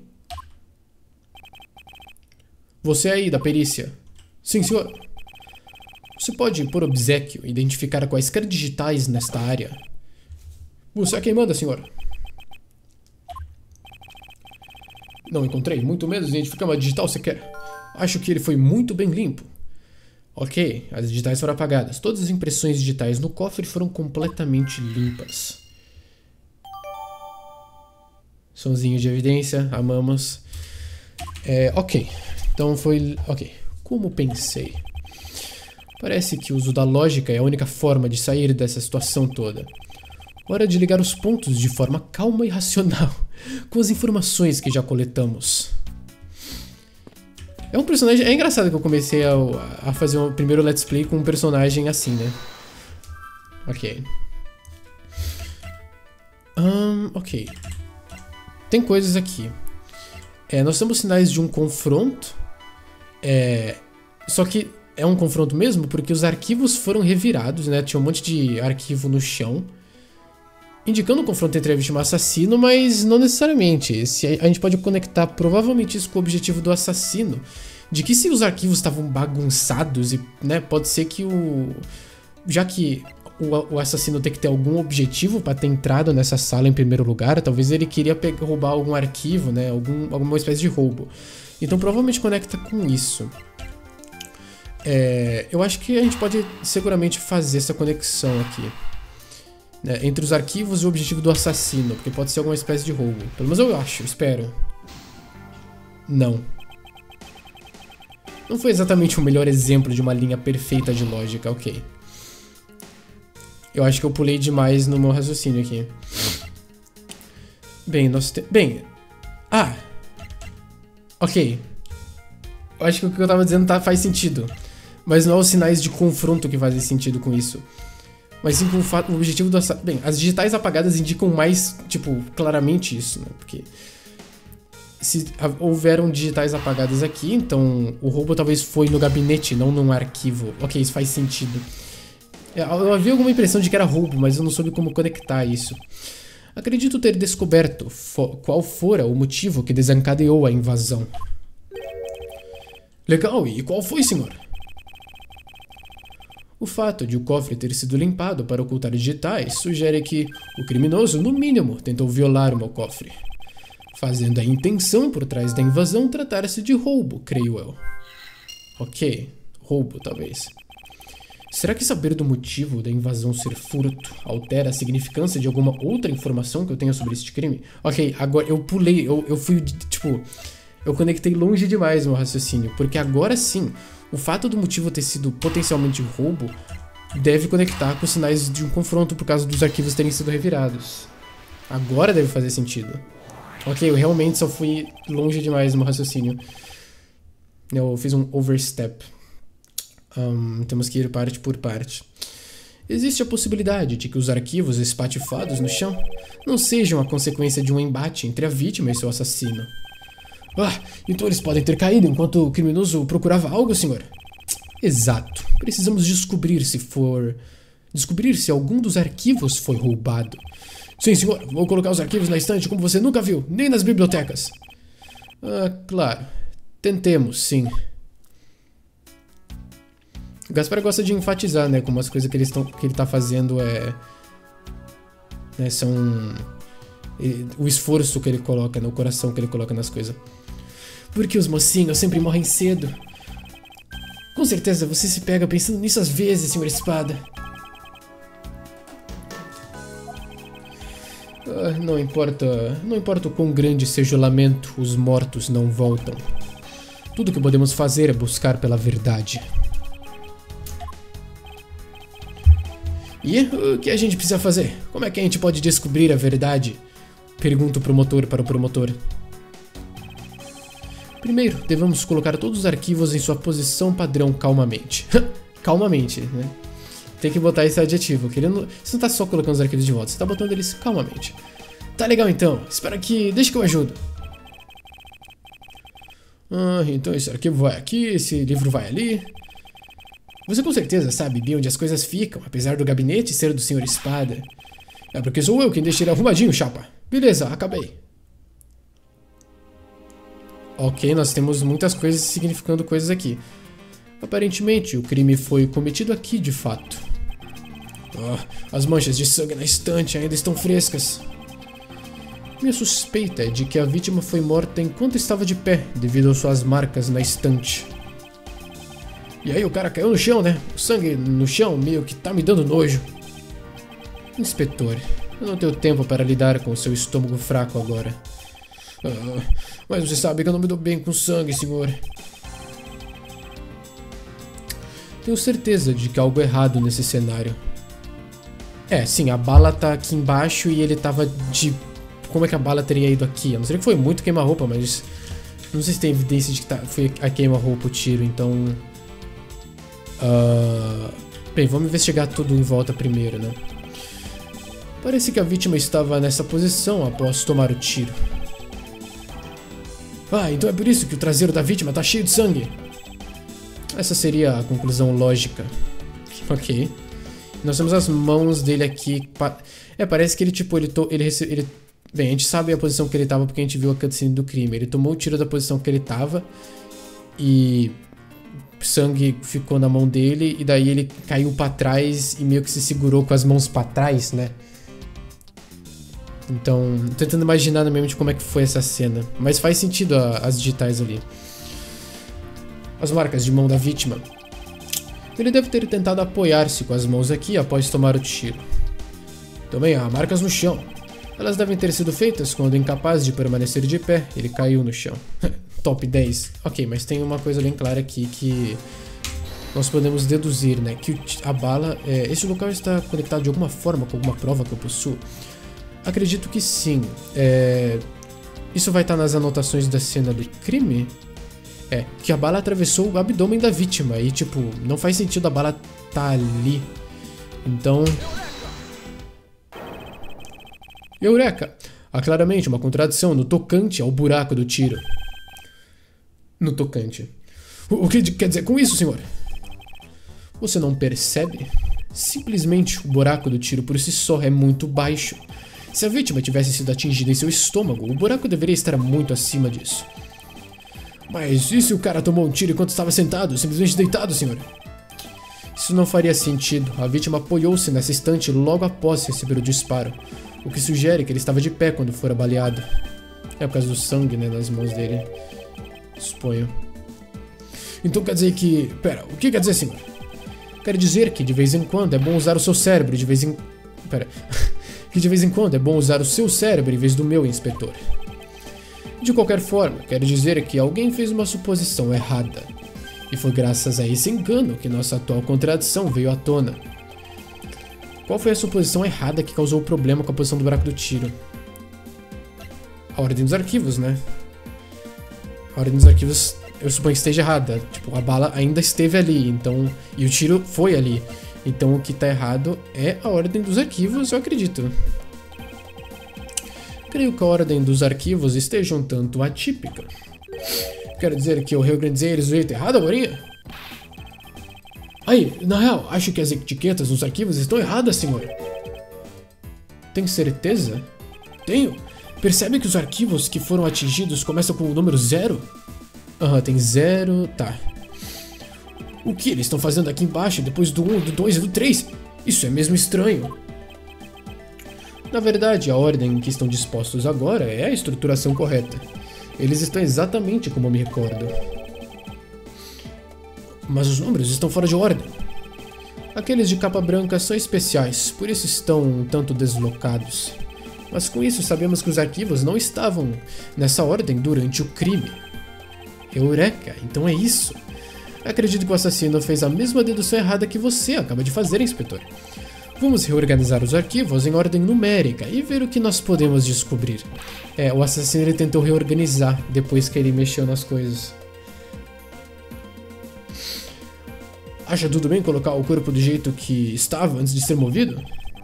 Você aí, da perícia. Sim, senhor. Você pode, por obséquio, identificar quaisquer digitais nesta área? Você é quem manda, senhor. Não encontrei, muito menos identificar uma digital sequer. Acho que ele foi muito bem limpo. Ok, as digitais foram apagadas. Todas as impressões digitais no cofre foram completamente limpas. Sonzinho de evidência, amamos. É, ok, então foi... Ok, como pensei. Parece que o uso da lógica é a única forma de sair dessa situação toda. Hora de ligar os pontos de forma calma e racional, com as informações que já coletamos. É um personagem... É engraçado que eu comecei a, a fazer o primeiro Let's Play com um personagem assim, né? Ok. Um, ok. Tem coisas aqui. É, nós temos sinais de um confronto. É, só que é um confronto mesmo porque os arquivos foram revirados, né? Tinha um monte de arquivo no chão, indicando um confronto entre a vítima e o assassino, mas não necessariamente. Esse, a gente pode conectar provavelmente isso com o objetivo do assassino. De que se os arquivos estavam bagunçados, e, né, pode ser que o... Já que o, o assassino tem que ter algum objetivo para ter entrado nessa sala em primeiro lugar, talvez ele queria pegar, roubar algum arquivo, né, algum, alguma espécie de roubo. Então provavelmente conecta com isso. É, eu acho que a gente pode seguramente fazer essa conexão aqui, né, entre os arquivos e o objetivo do assassino, porque pode ser alguma espécie de roubo. Pelo menos eu acho, espero. Não. Não foi exatamente o melhor exemplo de uma linha perfeita de lógica, ok. Eu acho que eu pulei demais no meu raciocínio aqui. Bem, nós temos... Bem... Ah! Ok. Eu acho que o que eu tava dizendo tá, faz sentido. Mas não é os sinais de confronto que fazem sentido com isso. Mas sim com o fato... O objetivo do assassino... Bem, as digitais apagadas indicam mais, tipo, claramente isso, né? Porque... Se houveram digitais apagadas aqui, então o roubo talvez foi no gabinete, não num arquivo. Ok, isso faz sentido. Eu havia alguma impressão de que era roubo, mas eu não soube como conectar isso. Acredito ter descoberto fo- qual fora o motivo que desencadeou a invasão. Legal, e qual foi, senhor? O fato de o cofre ter sido limpado para ocultar digitais sugere que o criminoso, no mínimo, tentou violar o meu cofre, fazendo a intenção por trás da invasão tratar-se de roubo, creio eu. Ok, roubo talvez. Será que saber do motivo da invasão ser furto altera a significância de alguma outra informação que eu tenha sobre este crime? Ok, agora eu pulei, eu, eu fui, tipo... Eu conectei longe demais o meu raciocínio, porque agora sim, o fato do motivo ter sido potencialmente roubo deve conectar com os sinais de um confronto por causa dos arquivos terem sido revirados. Agora deve fazer sentido. Ok, eu realmente só fui longe demais no meu raciocínio. Eu fiz um overstep. Um, temos que ir parte por parte. Existe a possibilidade de que os arquivos espatifados no chão não sejam a consequência de um embate entre a vítima e seu assassino. Ah, então eles podem ter caído enquanto o criminoso procurava algo, senhor? Exato. Precisamos descobrir se for... Descobrir se algum dos arquivos foi roubado. Sim, senhor. Vou colocar os arquivos na estante como você nunca viu, nem nas bibliotecas. Ah, claro. Tentemos, sim. O Gaspar gosta de enfatizar, né, como as coisas que, eles tão, que ele tá fazendo é... Né, são... O esforço que ele coloca, né, o coração que ele coloca nas coisas. Porque os mocinhos sempre morrem cedo. Com certeza você se pega pensando nisso às vezes, senhor Espada. Ah, não importa... Não importa o quão grande seja o lamento, os mortos não voltam. Tudo que podemos fazer é buscar pela verdade. E o que a gente precisa fazer? Como é que a gente pode descobrir a verdade? Pergunta o promotor para o promotor. Primeiro, devemos colocar todos os arquivos em sua posição padrão calmamente. Calmamente, né? Tem que botar esse adjetivo, que ele não, você não tá só colocando os arquivos de volta, você tá botando eles calmamente. Tá legal então, espera que... deixa que eu ajudo. Ah, então esse arquivo vai aqui, esse livro vai ali. Você com certeza sabe bem onde as coisas ficam, apesar do gabinete ser do senhor Espada. É porque sou eu quem deixa ele arrumadinho, chapa. Beleza, acabei. Ok, nós temos muitas coisas significando coisas aqui. Aparentemente, o crime foi cometido aqui de fato. Oh, as manchas de sangue na estante ainda estão frescas. Minha suspeita é de que a vítima foi morta enquanto estava de pé, devido às suas marcas na estante. E aí o cara caiu no chão, né? O sangue no chão meio que tá me dando nojo. Inspetor, eu não tenho tempo para lidar com o seu estômago fraco agora. Ah, mas você sabe que eu não me dou bem com sangue, senhor. Tenho certeza de que há algo errado nesse cenário. É, sim, a bala tá aqui embaixo e ele tava de... Como é que a bala teria ido aqui? Eu não sei que foi muito queima-roupa, mas... Não sei se tem evidência de que tá... foi a queima-roupa o tiro, então... Uh... Bem, vamos investigar tudo em volta primeiro, né? Parece que a vítima estava nessa posição após tomar o tiro. Ah, então é por isso que o traseiro da vítima tá cheio de sangue. Essa seria a conclusão lógica. Ok. Nós temos as mãos dele aqui. É, parece que ele, tipo, ele... To... ele, rece... ele... Bem, a gente sabe a posição que ele tava porque a gente viu a cutscene do crime. Ele tomou o tiro da posição que ele tava e... sangue ficou na mão dele e daí ele caiu pra trás e meio que se segurou com as mãos pra trás, né? Então, tô tentando imaginar na minha mente como é que foi essa cena. Mas faz sentido a, as digitais ali. As marcas de mão da vítima. Ele deve ter tentado apoiar-se com as mãos aqui após tomar o tiro. Também há marcas no chão. Elas devem ter sido feitas quando, incapaz de permanecer de pé, ele caiu no chão. Top dez. Ok, mas tem uma coisa bem clara aqui que nós podemos deduzir, né? Que a bala... É, esse local está conectado de alguma forma com alguma prova que eu possuo? Acredito que sim. É, isso vai estar nas anotações da cena do crime? É, que a bala atravessou o abdômen da vítima e, tipo, não faz sentido a bala tá ali. Então... Eureka! Há claramente uma contradição no tocante ao buraco do tiro. No tocante. O, o que quer dizer com isso, senhor? Você não percebe? Simplesmente o buraco do tiro por si só é muito baixo. Se a vítima tivesse sido atingida em seu estômago, o buraco deveria estar muito acima disso. Mas e se o cara tomou um tiro enquanto estava sentado, simplesmente deitado, senhor? Isso não faria sentido. A vítima apoiou-se nessa estante logo após receber o disparo, o que sugere que ele estava de pé quando fora baleado. É por causa do sangue, né, nas mãos dele. Suponho. Então quer dizer que... Pera, o que quer dizer, senhor? Quer dizer que de vez em quando é bom usar o seu cérebro, de vez em... Pera... que de vez em quando é bom usar o seu cérebro em vez do meu, inspetor. De qualquer forma, quero dizer que alguém fez uma suposição errada. E foi graças a esse engano que nossa atual contradição veio à tona. Qual foi a suposição errada que causou o problema com a posição do buraco do tiro? A ordem dos arquivos, né? A ordem dos arquivos, eu suponho que esteja errada. Tipo, a bala ainda esteve ali, então... E o tiro foi ali. Então o que tá errado é a ordem dos arquivos, eu acredito. Creio que a ordem dos arquivos esteja um tanto atípica. Quero dizer que eu reorganizei eles do jeito errado, amorinha? Aí, na real, acho que as etiquetas nos arquivos estão erradas, senhor. Tem certeza? Tenho. Percebe que os arquivos que foram atingidos começam com o número zero? Aham, tem zero... Tá. O que eles estão fazendo aqui embaixo depois do um, do dois e do três? Isso é mesmo estranho. Na verdade, a ordem em que estão dispostos agora é a estruturação correta. Eles estão exatamente como eu me recordo. Mas os números estão fora de ordem. Aqueles de capa branca são especiais, por isso estão um tanto deslocados. Mas com isso sabemos que os arquivos não estavam nessa ordem durante o crime. Eureka, então é isso. Acredito que o assassino fez a mesma dedução errada que você acaba de fazer, inspetor. Vamos reorganizar os arquivos em ordem numérica e ver o que nós podemos descobrir. É, o assassino ele tentou reorganizar depois que ele mexeu nas coisas. Acha tudo bem colocar o corpo do jeito que estava antes de ser movido?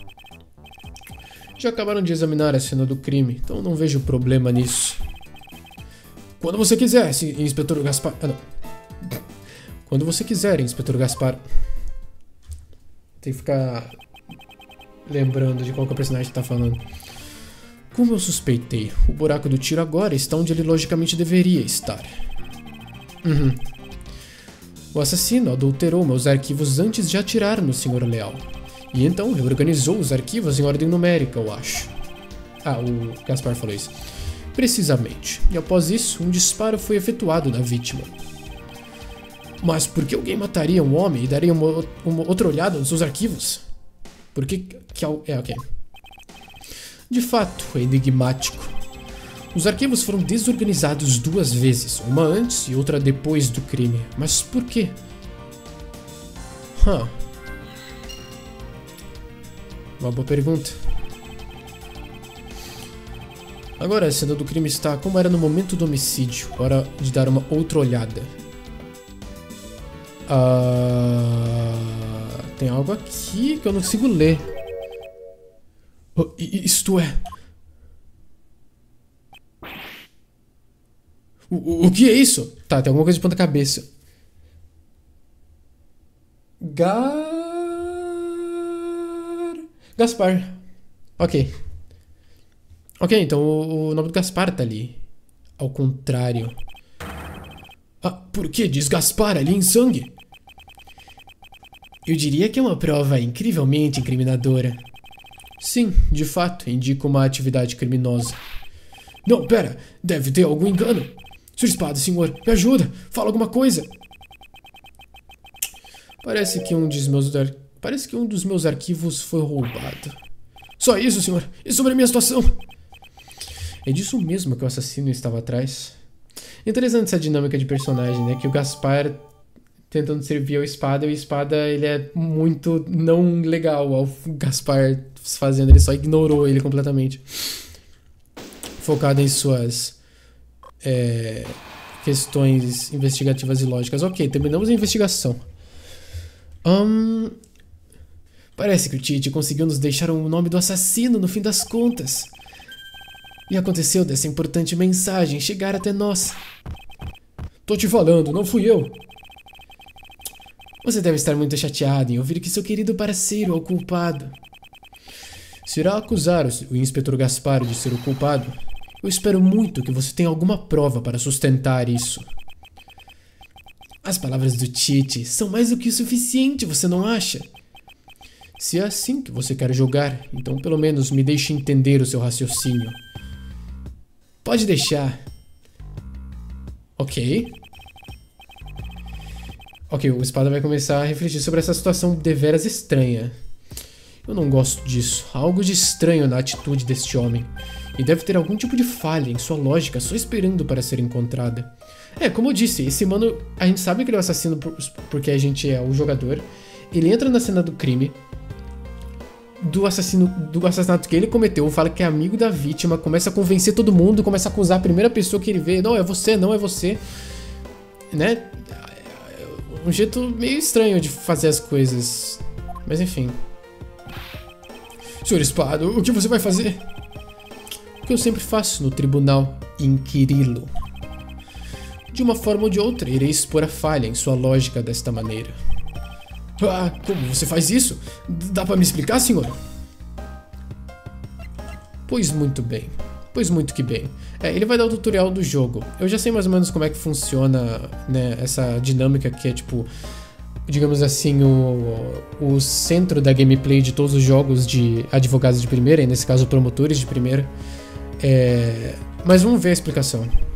Já acabaram de examinar a cena do crime, então não vejo problema nisso. Quando você quiser, Inspetor Gaspar... Ah, não. Quando você quiser, Inspetor Gaspar. Tem que ficar lembrando de qual que é o personagem que tá falando. Como eu suspeitei, o buraco do tiro agora está onde ele logicamente deveria estar. Uhum. O assassino adulterou meus arquivos antes de atirar no senhor Leal. E então reorganizou os arquivos em ordem numérica, eu acho. Ah, o Gaspar falou isso. Precisamente. E após isso, um disparo foi efetuado na vítima. Mas por que alguém mataria um homem e daria uma, uma outra olhada nos seus arquivos? Por que que... É, ok. De fato, é enigmático. Os arquivos foram desorganizados duas vezes, uma antes e outra depois do crime. Mas por quê? Huh. Uma boa pergunta. Agora a cena do crime está como era no momento do homicídio. Hora de dar uma outra olhada. Uh, tem algo aqui que eu não consigo ler. Oh, isto é... O, o, o que é isso? Tá, tem alguma coisa de ponta cabeça. Gar... Gaspar. Ok. Ok, então o, o nome do Gaspar tá ali. Ao contrário. Ah, por que diz Gaspar ali em sangue? Eu diria que é uma prova incrivelmente incriminadora. Sim, de fato, indica uma atividade criminosa. Não, pera, deve ter algum engano. Sua espada, senhor, me ajuda, fala alguma coisa. Parece que um dos meus, ar... Parece que um dos meus arquivos foi roubado. Só isso, senhor, e sobre a minha situação? É disso mesmo que o assassino estava atrás. Interessante essa dinâmica de personagem, né? Que o Gaspar tentando servir ao espada, e o espada ele é muito não legal ao Gaspar fazendo, ele só ignorou ele completamente. Focado em suas é, questões investigativas e lógicas. Ok, terminamos a investigação. Um, parece que o Tite conseguiu nos deixar o nome do assassino no fim das contas. E aconteceu dessa importante mensagem chegar até nós. Tô te falando, não fui eu. Você deve estar muito chateado em ouvir que seu querido parceiro é o culpado. Se irá acusar o inspetor Gaspar de ser o culpado, eu espero muito que você tenha alguma prova para sustentar isso. As palavras do Tite são mais do que o suficiente, você não acha? Se é assim que você quer jogar, então pelo menos me deixe entender o seu raciocínio. Pode deixar. Ok. Ok, o espada vai começar a refletir sobre essa situação deveras estranha. Eu não gosto disso. Há algo de estranho na atitude deste homem. E deve ter algum tipo de falha em sua lógica só esperando para ser encontrada. É, como eu disse, esse mano, a gente sabe que ele é o assassino porque a gente é o jogador. Ele entra na cena do crime. Do, assassino, do assassinato que ele cometeu, fala que é amigo da vítima, começa a convencer todo mundo, começa a acusar a primeira pessoa que ele vê. Não, é você, não é você. Né? Um jeito meio estranho de fazer as coisas. Mas enfim. Senhor Espada, o que você vai fazer? O que eu sempre faço no tribunal, inquiri-lo. De uma forma ou de outra, irei expor a falha em sua lógica desta maneira. Ah, como você faz isso? Dá pra me explicar, senhor? Pois muito bem. Pois muito que bem. É, ele vai dar o tutorial do jogo. Eu já sei mais ou menos como é que funciona, né, essa dinâmica que é tipo, digamos assim, o, o centro da gameplay de todos os jogos de advogados de primeira, e nesse caso promotores de primeira. É, mas vamos ver a explicação.